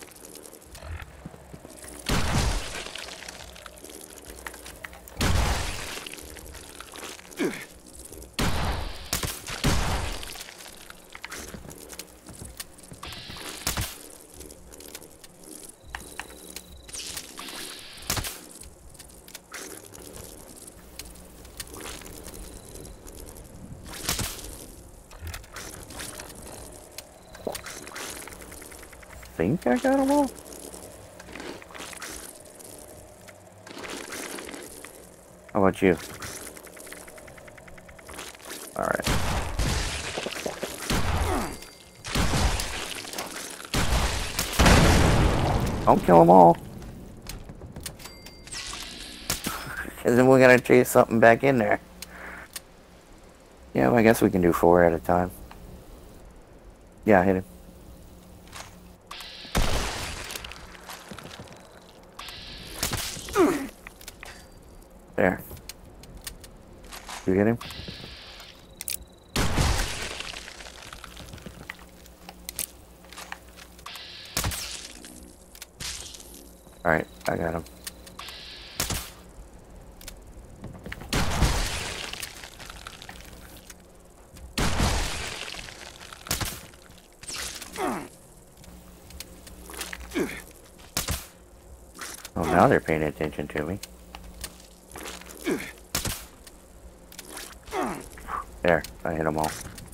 I think I got them all. How about you? Alright. Don't kill them all. Because then we're gonna chase something back in there. Yeah, well, I guess we can do four at a time. Yeah, hit him. There. You get him? Alright, I got him. Oh, now they're paying attention to me. There, I hit them all.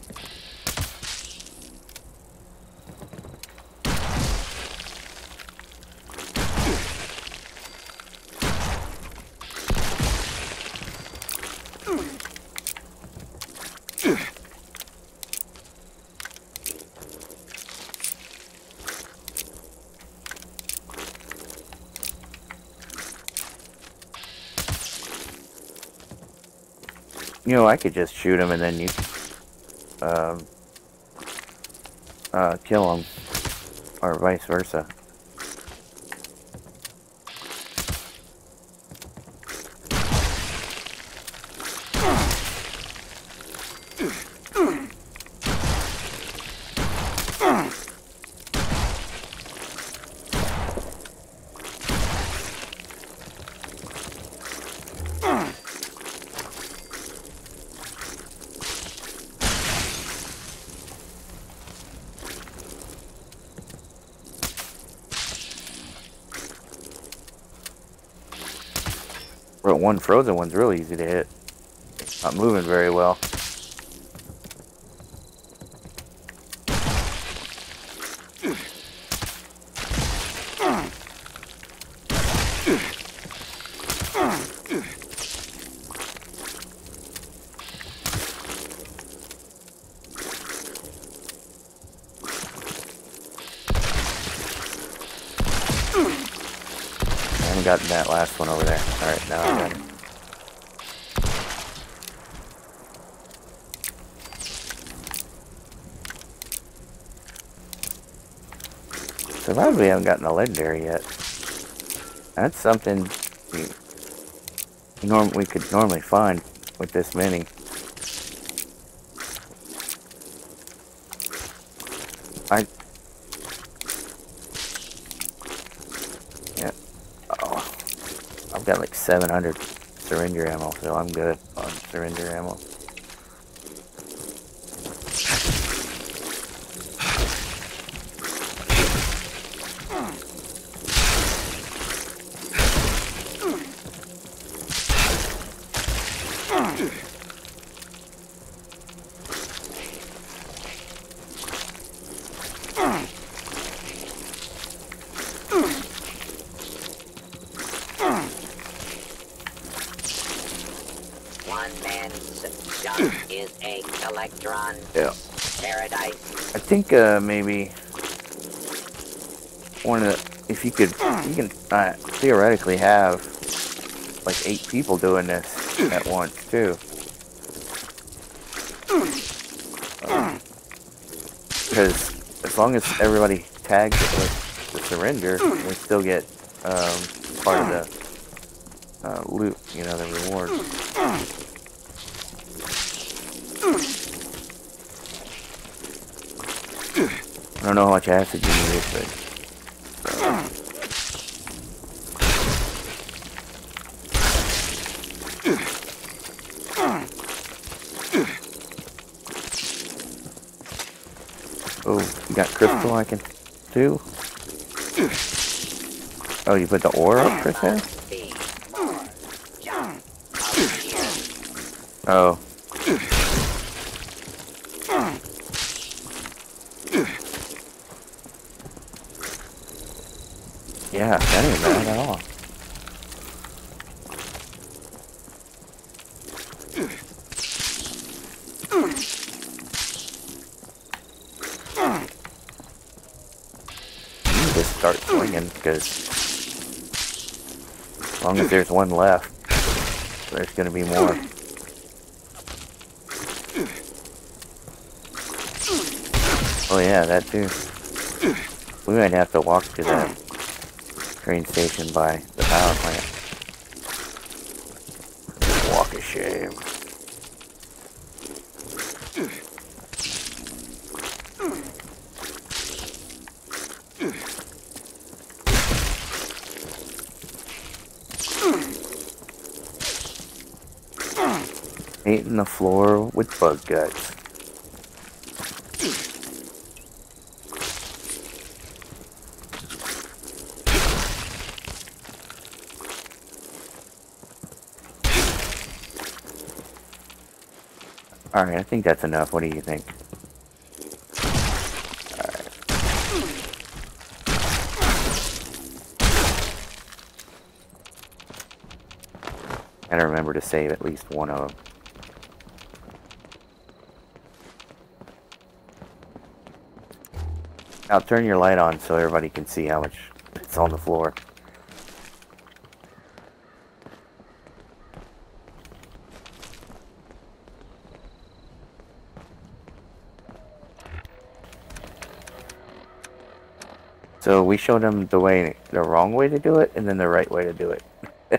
You know, I could just shoot him and then you um, uh, kill him, or vice versa. one frozen one's really easy to hit. Not moving very well. I haven't gotten that last one over there. Alright, now I got it. So glad we haven't gotten a legendary yet. That's something we, norm we could normally find with this mini. I yeah. Oh, I've got like seven hundred syringer ammo, so I'm good on syringer ammo. One man's junk is a electron Yeah. paradise. I think uh, maybe one of the, if you could, you can uh, theoretically have like eight people doing this at once too. Um, because as long as everybody tags it with the syringer, they still get um, part of the uh, loot, you know, the reward. I don't know how much acid you need, but so. Oh, you got crystal I can do? Oh, you put the ore up, Chris has? Oh. Yeah, that ain't bad at all. You just start swinging, because as long as there's one left, there's gonna be more. Oh yeah, that too. We might have to walk to that train station by the power plant. Walk of shame. Painting the floor with bug guts. Alright, I think that's enough. What do you think? Alright. Gotta remember to save at least one of them. Now turn your light on so everybody can see how much it's on the floor. So we showed them the way, the wrong way to do it, and then the right way to do it.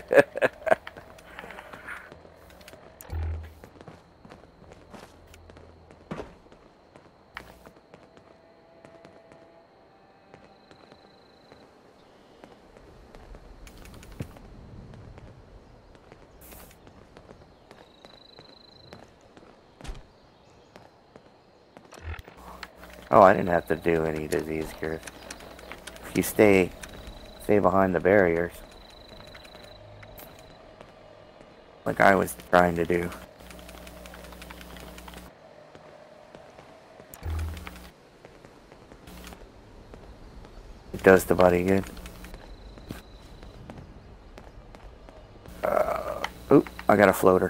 Oh, I didn't have to do any disease cures. If you stay, stay behind the barriers. like I was trying to do. It does the body good. Uh, oop, I got a floater.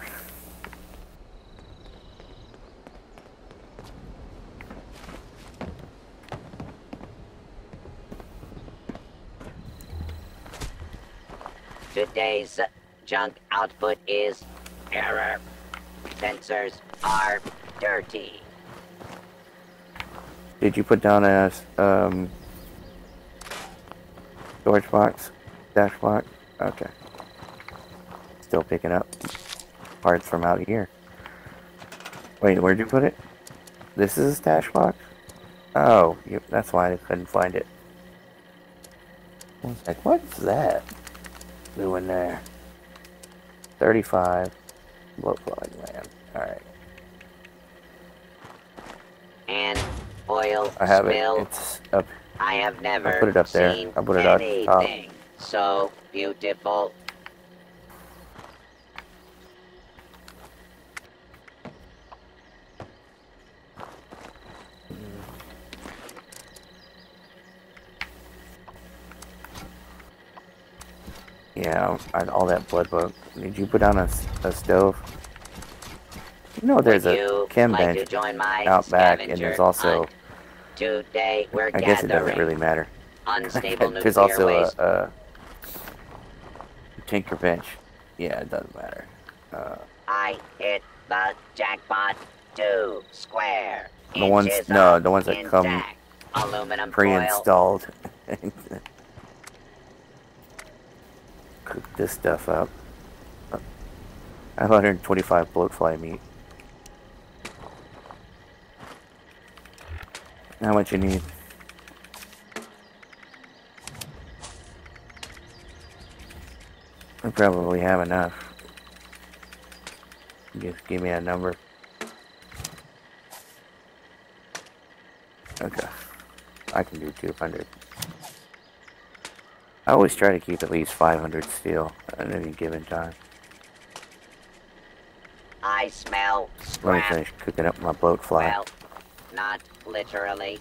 Today's junk output is error. Sensors are dirty. Did you put down a um, storage box? Dash box? Okay. Still picking up parts from out here. Wait, where'd you put it? This is a stash box? Oh, yep, that's why I couldn't find it. I was like, what's that doing there? thirty-five. Bloat flooding land. Alright. And oil I have spill. it. It's up. I have never I'll put it up there. seen I'll put it up top. anything so beautiful. Yeah, I, all that blood book. Did you put down a, a stove? You know, there's Would a you chem like bench to join my out back, and scavenger there's also. hunt? Today we're I guess it doesn't gathering really matter. unstable There's nuclear also waste. a, a tinker bench. Yeah, it doesn't matter. Uh, I hit the jackpot. Two square. The ones- inches no, up the ones that come intact. Aluminum foil. pre-installed. Cook this stuff up. I have one hundred twenty-five bloatfly meat. How much you need? I probably have enough. Just give me a number. Okay. I can do two hundred. I always try to keep at least five hundred steel at any given time. I smell Let me scrap. finish cooking up my bloatfly. Well, not literally.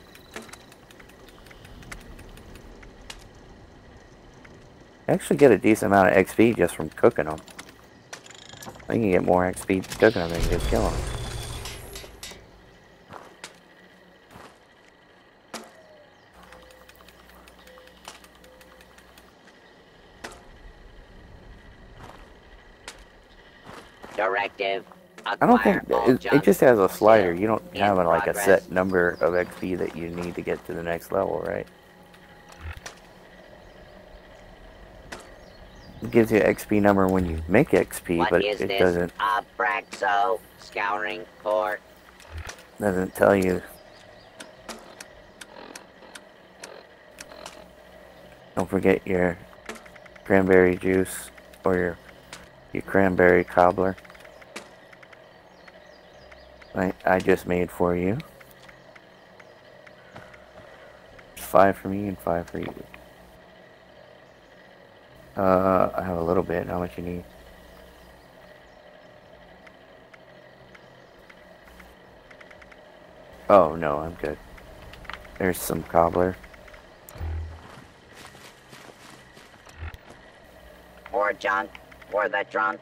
I actually get a decent amount of X P just from cooking them. I can get more X P cooking them than just killing them. Directive. I don't think Acquire all it, it junk just has a slider. still You don't in have a, like a progress. set number of X P that you need to get to the next level, right? It gives you X P number when you make X P, What but is it this? doesn't Abraxo. Scouring for. doesn't tell you. Don't forget your cranberry juice or your your cranberry cobbler. I I just made for you. Five for me and five for you. Uh, I have a little bit. How much you need? Oh no, I'm good. There's some cobbler. More junk for the trunk.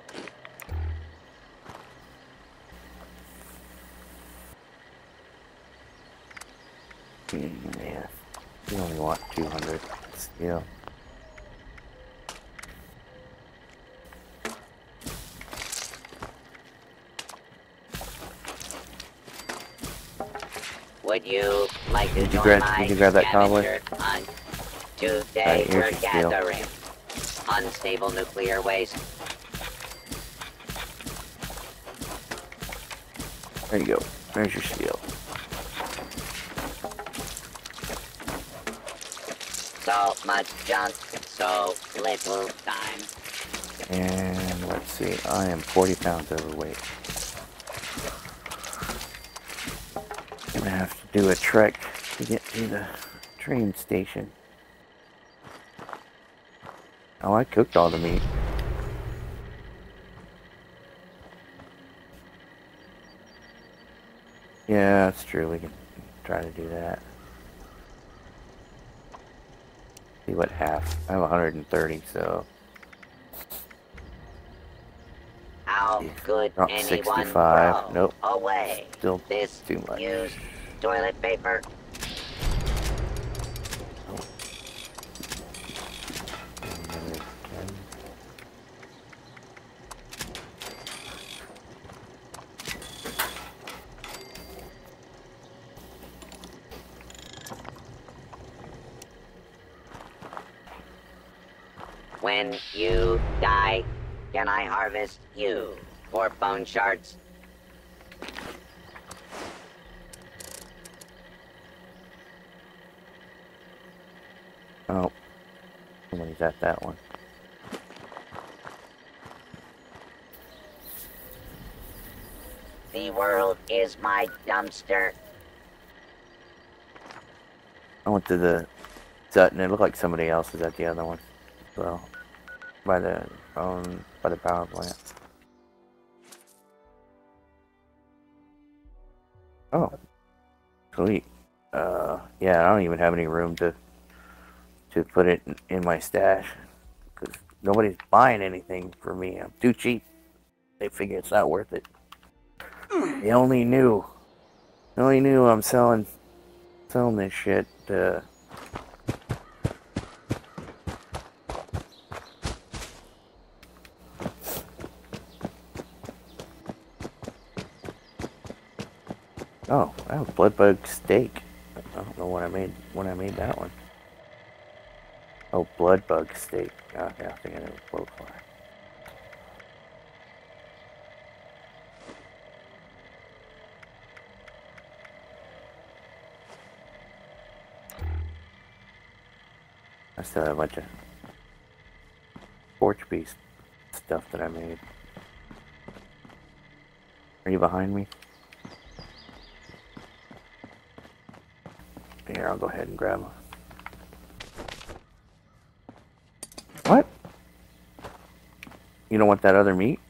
Yeah, you only want two hundred steel. Would you like to Did you join grab- my did you grab that cobbler? scavenger hunt? Today Alright, here's we're your steel. gathering unstable nuclear waste. There you go. There's your steel. So much junk, so little time. And let's see, I am forty pounds overweight. Gonna have to do a trek to get to the train station. Oh, I cooked all the meat. Yeah, that's true. We can try to do that. See what half. I have one hundred thirty, so. How could Oh, anyone sixty-five. throw Nope. away Still this too much. used toilet paper? When you die, can I harvest you for bone shards? Oh. Somebody's at that one. The world is my dumpster. I went to the Sutton. It looked like somebody else was at the other one. Well, by the um, by the power plant. Oh, sweet. Uh, yeah, I don't even have any room to to put it in, in my stash because nobody's buying anything for me. I'm too cheap. They figure it's not worth it. They only knew. They only knew I'm selling selling this shit. Uh, Oh, I have bloodbug steak. I don't know when I made when I made that one. Oh, bloodbug steak. Oh, yeah, I think I know what blowfly. I still have a bunch of porch piece stuff that I made. Are you behind me? Here, I'll go ahead and grab them. What? You don't want that other meat?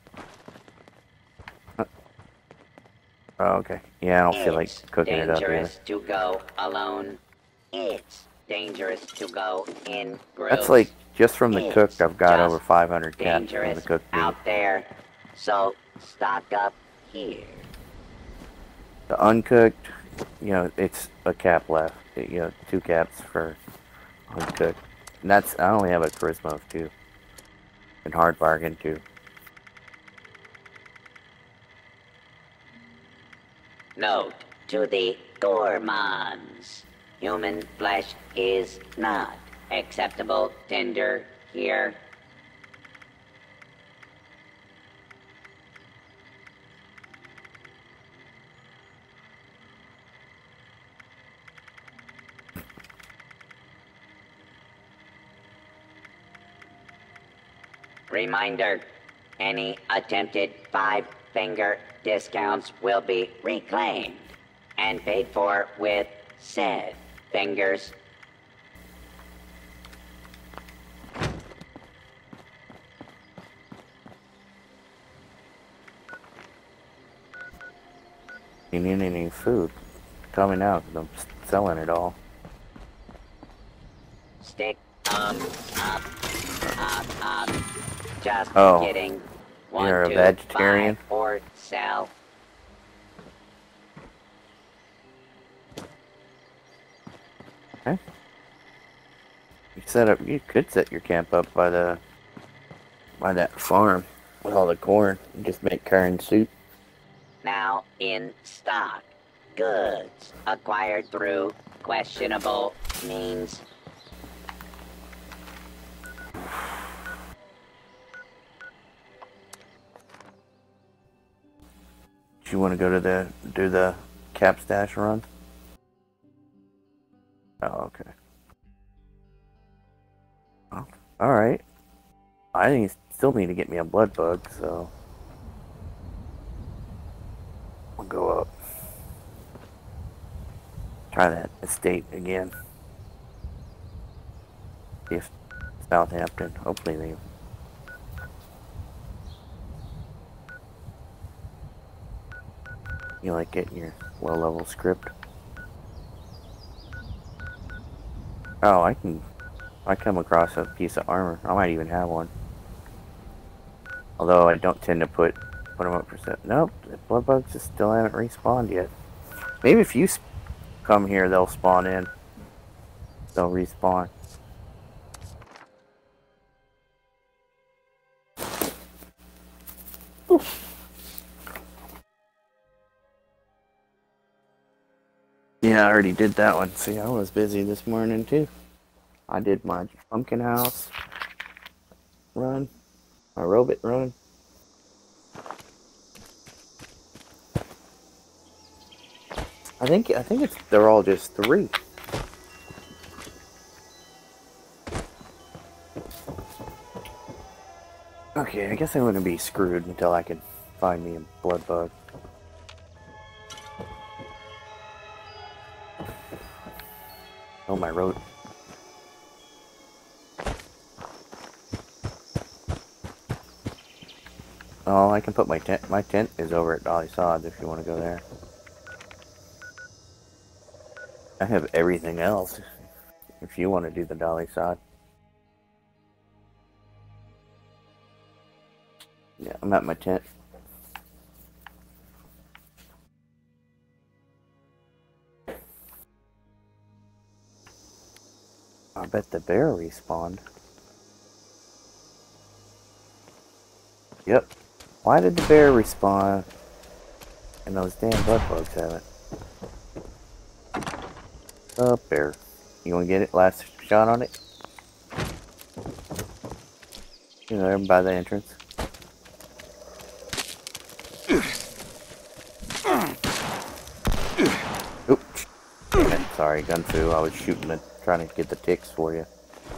Huh. Oh, okay. Yeah, I don't feel like It's cooking it up either. dangerous to go alone. It's dangerous to go in groups. That's like, just from the It's cooked, I've got just over five hundred cats from dangerous the cooked meat. out there. So stock up here. The uncooked, you know, it's a cap left. You know, two caps for uncooked. And that's, I only have a charisma of two. And hard bargain too. Note to the gourmands. Human flesh is not acceptable tender here. Reminder, any attempted five-finger discounts will be reclaimed and paid for with said fingers. You need any food? Tell me now, because I'm selling it all. Stick 'em up, up, up. Just Oh, kidding. Want you're a to vegetarian? buy or sell? Okay. You set up. You could set your camp up by the by that farm with all the corn and just make current soup. Now in stock. Goods acquired through questionable means. Do you want to go to the do the cap stash run? Oh, okay. Oh, all right. I think you still need to get me a blood bug, so we'll go up. Try that estate again. See if Southampton. Hopefully they. You like getting your low-level script? Oh, I can... I come across a piece of armor. I might even have one. Although I don't tend to put put them up percent. Nope, the blood bugs just still haven't respawned yet. Maybe if you come here, they'll spawn in. They'll respawn. Oof. Yeah, I already did that one. See, I was busy this morning too. I did my pumpkin house run, my robot run. I think I think it's they're all just three. Okay, I guess I'm gonna be screwed until I can find me a blood bug. Oh, my road. Oh, I can put my tent. My tent is over at Dolly Sods if you want to go there. I have everything else if you want to do the Dolly Sod. Yeah, I'm at my tent. I bet the bear respawned. Yep. Why did the bear respawn and those damn blood bugs haven't? Oh, bear. You want to get it? Last shot on it? You know, there by the entrance. Oops. Damn it. Sorry, Gunfu. I was shooting it, trying to get the ticks for you.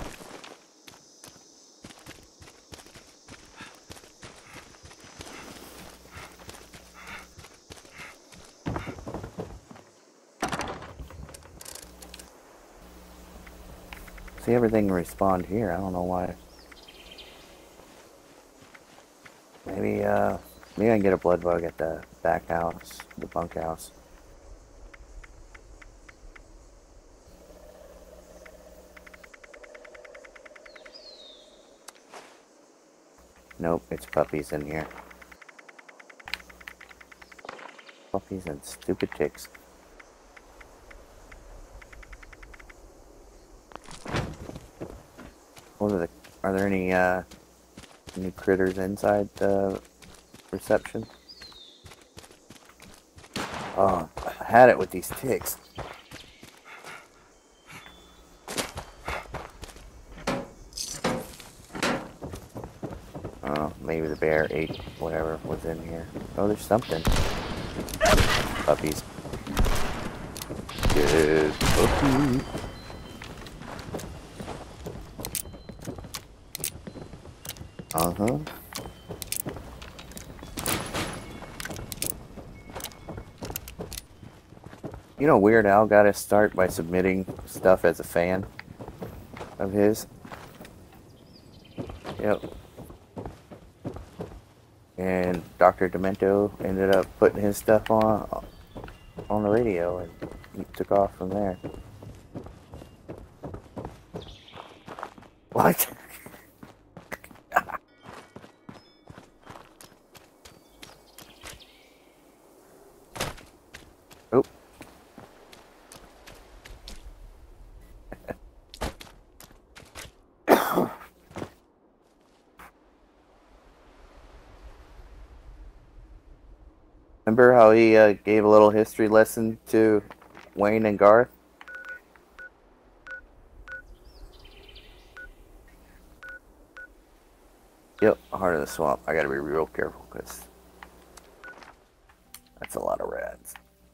See, everything respawned here. I don't know why. Maybe, uh, maybe I can get a blood bug at the back house, the bunk house. Nope, it's puppies in here. Puppies and stupid ticks. What are the, are there any, uh, any critters inside the reception? Oh, I had it with these ticks. Oh, maybe the bear ate whatever was in here. Oh, there's something. Puppies. Good puppy. Uh-huh. You know, Weird Al got his start by submitting stuff as a fan of his. Yep. And Doctor Demento ended up putting his stuff on on the radio, and he took off from there. What? Oh. Remember how he uh, gave a little history lesson to Wayne and Garth? Yep, Heart of the Swamp. I gotta be real careful because that's a lot of rats.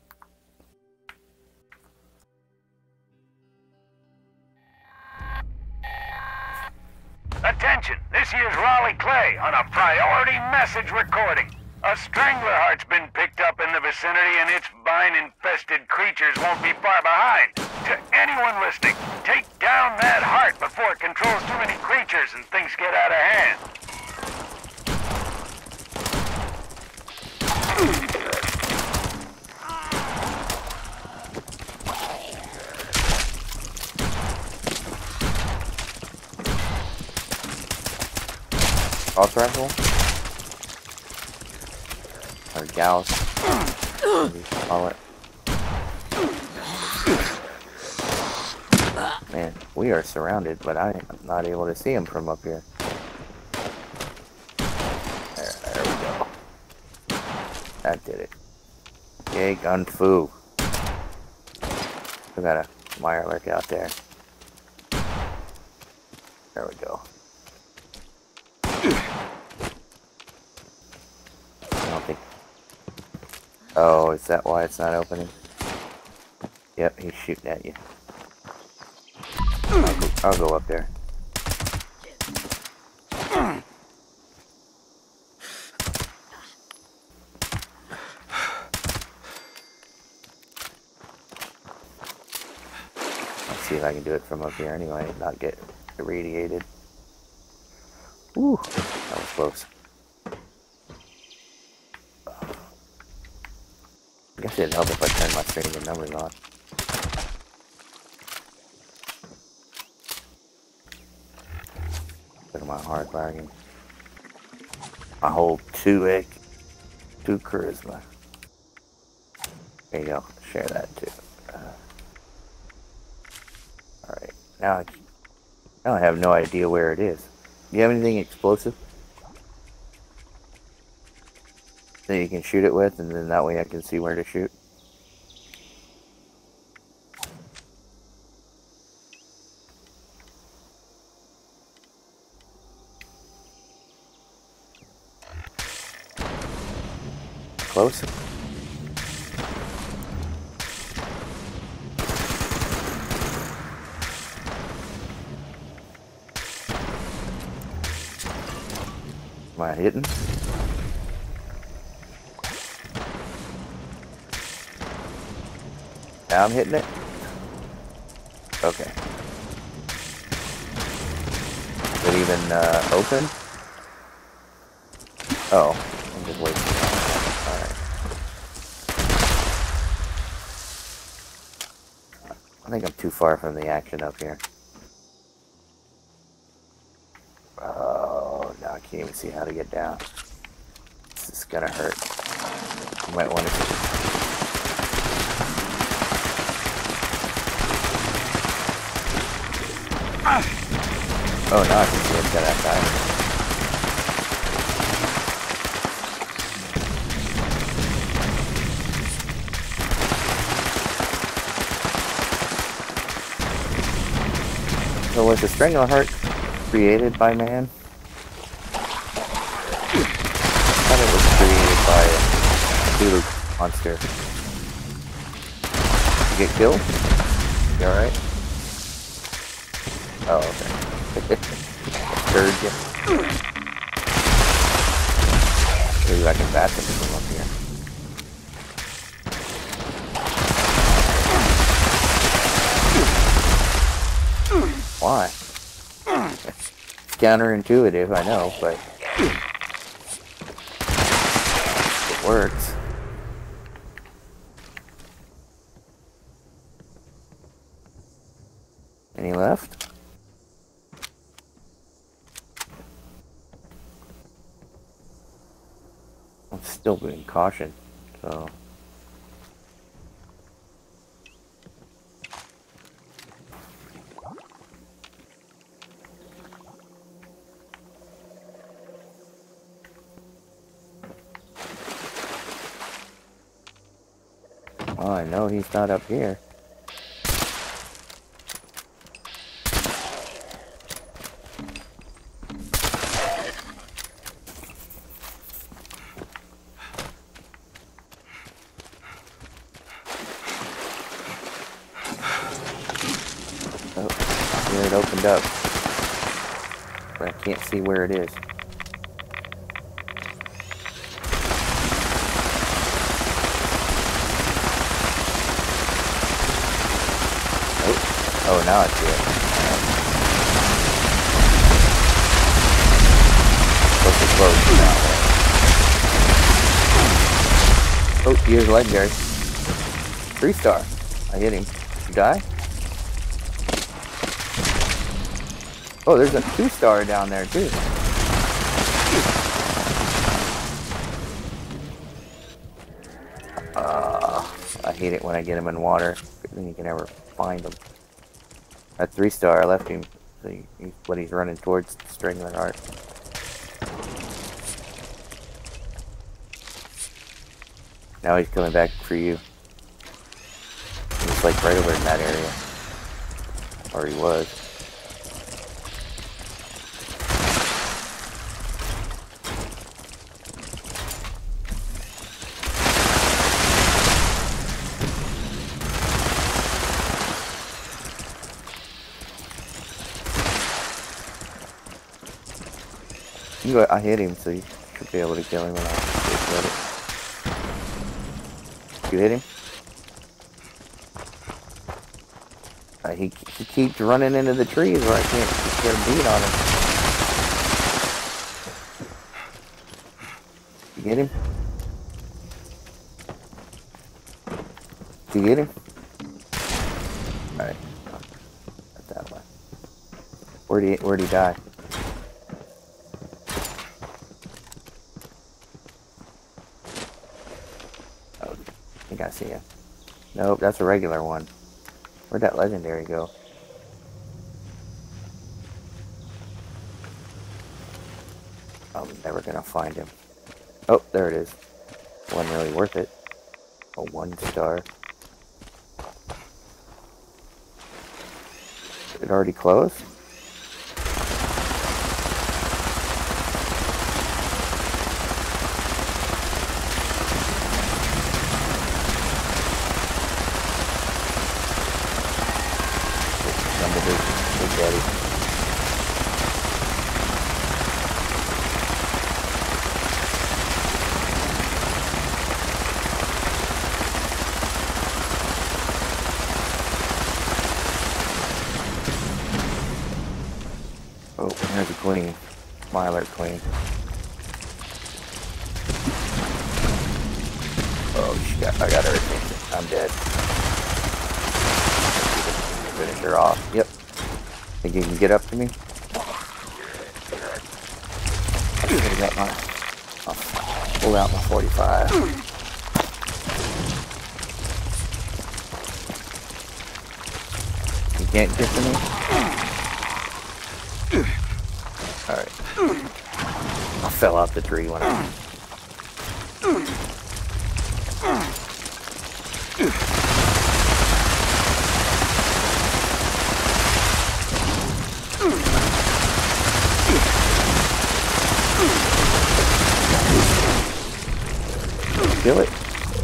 Attention, this here's Raleigh Clay on a priority message recording. A strangler heart's been picked up in the vicinity and its vine-infested creatures won't be far behind. To anyone listening, take down that heart before it controls too many creatures and things get out of hand. Assault rifle? Or Gauss? What you call it? Man, we are surrounded, but I am not able to see him from up here. There, there we go. That did it. Yay, gun fu. We got a Mirelurk out there. There we go. I don't think... Oh, is that why it's not opening? Yep, he's shooting at you. I'll go, I'll go up there. Let's see if I can do it from up here anyway and not get irradiated. Woo, that was close. I guess it'd help if I turned my streaming numbers on. Look at my hard bargain. I hold two egg, two charisma. There you go. Share that too. Uh, all right. Now I, now I have no idea where it is. Do you have anything explosive that you can shoot it with, and then that way I can see where to shoot? Close. Am I hitting? Now I'm hitting it? Okay. Is it even uh, open? Oh, I'm just waiting. Alright. I think I'm too far from the action up here. Oh, now I can't even see how to get down. This is gonna hurt. You might want to... Oh, now I can see it's got that guy. So was the Strangleheart created by man? I thought it was created by a Cthulhu monster. You get killed? You alright? Oh, okay. Stirred you. Maybe I can bat him from up here. Why? It's counterintuitive, I know, but it works. Any left? I'm still being cautioned, so... Oh, I know he's not up here. Oh, here it opened up. But I can't see where it is. Oh, now I see it. Supposed to close now. Oh, here's legendary. Three star. I hit him. Did you die? Oh, there's a two star down there too. Uh, I hate it when I get him in water. Then you can never find him. At three star, I left him. So he, he, but he's running towards the Strangler Heart. Now he's coming back for you. He's like right over in that area. Or he was. You go, I hit him, so you should be able to kill him when I get it. You hit him? Uh, he, he keeps running into the trees where I can't get a beat on him. You get him? Did you get him? Alright. Not that way. Where'd he, where'd he die? Oh, I think I see him. Nope, that's a regular one. Where'd that legendary go? I'm never gonna find him. Oh, there it is. Wasn't really worth it. A one star. Did it already close? Big Daddy. Oh, there's a queen. Mylar queen. Oh, she got, I got her attention. I'm dead. Finish her off. Yep. Think you can get up to me? I should have got my... I'll pull out my forty-five. You can't get to me? Alright. I fell off the tree when I... Kill it.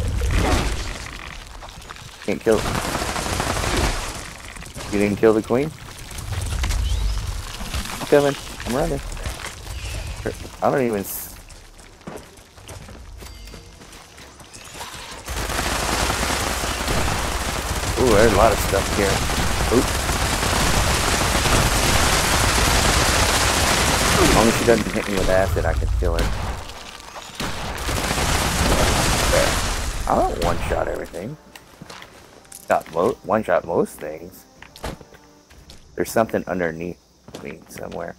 Can't kill it. You didn't kill the queen? I'm coming. I'm running. I don't even... S Ooh, there's a lot of stuff here. Oops. As long as she doesn't hit me with acid, I can kill her. I don't one-shot everything. Not mo one-shot most things. There's something underneath me somewhere.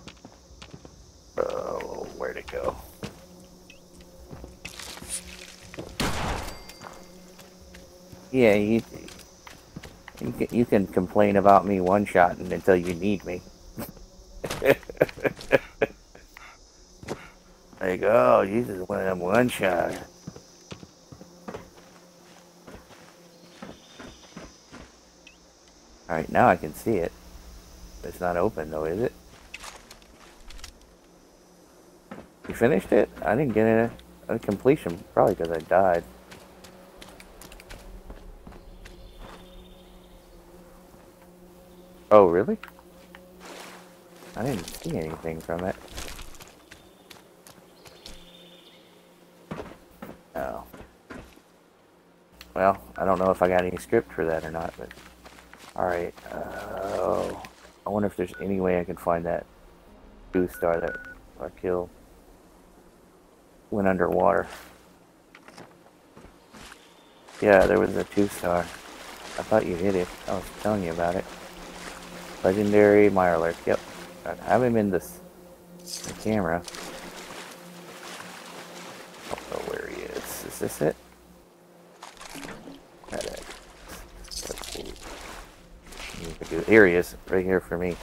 Oh, where'd it go? Yeah, you you can, you can complain about me one-shotting until you need me. Like, oh, Jesus, one of them one-shot. Alright, now I can see it. It's not open though, is it? You finished it? I didn't get a, a completion, probably because I died. Oh, really? I didn't see anything from it. Oh. Well, I don't know if I got any script for that or not, but... Alright, uh, oh, I wonder if there's any way I can find that two star that I killed. Went underwater. Yeah, there was a two star. I thought you hit it. I was telling you about it. Legendary Mirelurk, yep. I have him in this the camera. I don't know where he is. Is this it? Here he is, right here for me.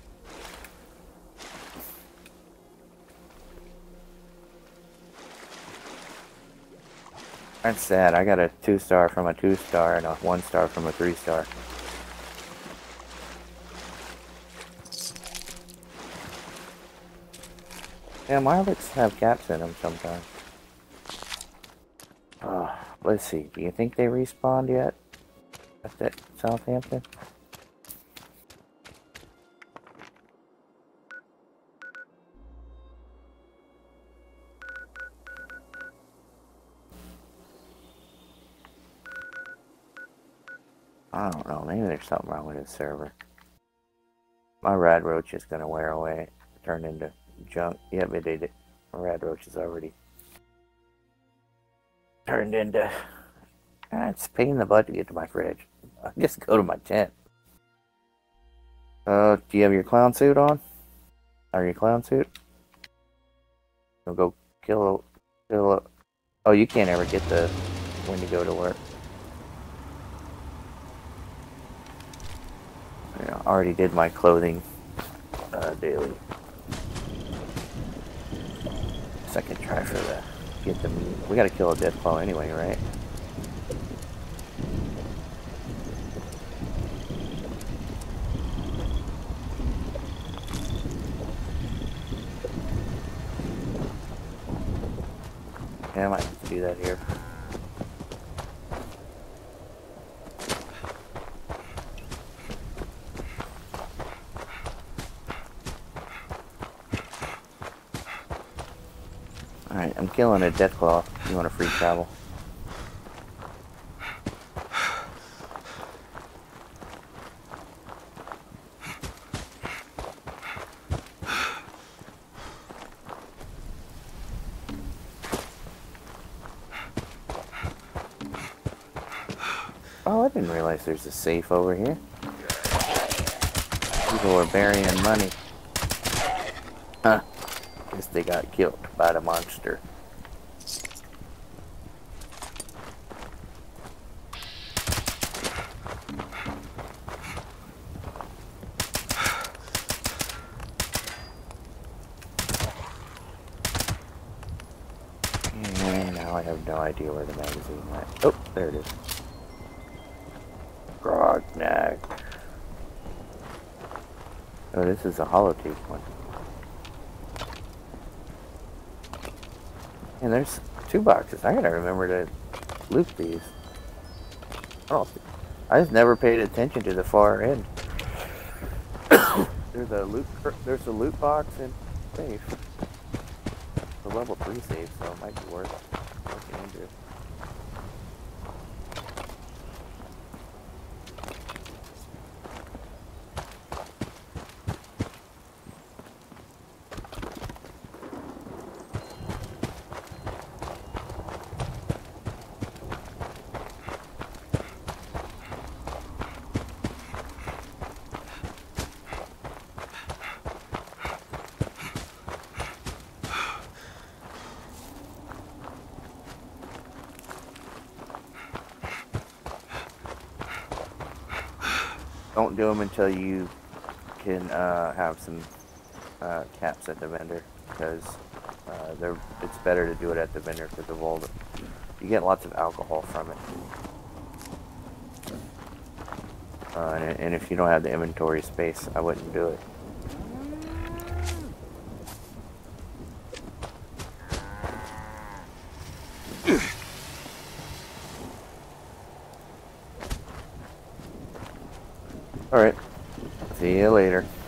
That's sad. I got a two star from a two star and a one star from a three star. Yeah, Marlets have caps in them sometimes. Uh, let's see. Do you think they respawned yet? At that Southampton? I don't know. Maybe there's something wrong with his server. My rad roach is gonna wear away, turn into junk. Yep, it did. My rad roach is already turned into. Ah, it's a pain in the butt to get to my fridge. I just go to my tent. Uh, do you have your clown suit on? Or your clown suit? We'll go kill a, kill a. Oh, you can't ever get the when you go to work. Yeah, I already did my clothing uh, daily. Second try for the get the meat. We gotta kill a deathclaw anyway, right? Yeah, I might have to do that here. Alright, I'm killing a deathclaw. You want a free travel? Oh, I didn't realize there's a safe over here. People are burying money. Huh. Guess they got killed by the monster. And now I have no idea where the magazine went. Oh, there it is. Grognak. Oh, this is a holotape one. And there's two boxes. I gotta remember to loot these. Oh, I just never paid attention to the far end. There's a loot. There's a loot box and safe. The level three safe, so it might be worth looking into. Don't do them until you can uh, have some uh, caps at the vendor, because uh, they're, it's better to do it at the vendor because of all the, you get lots of alcohol from it. Uh, and, and if you don't have the inventory space, I wouldn't do it. Alright, see you later.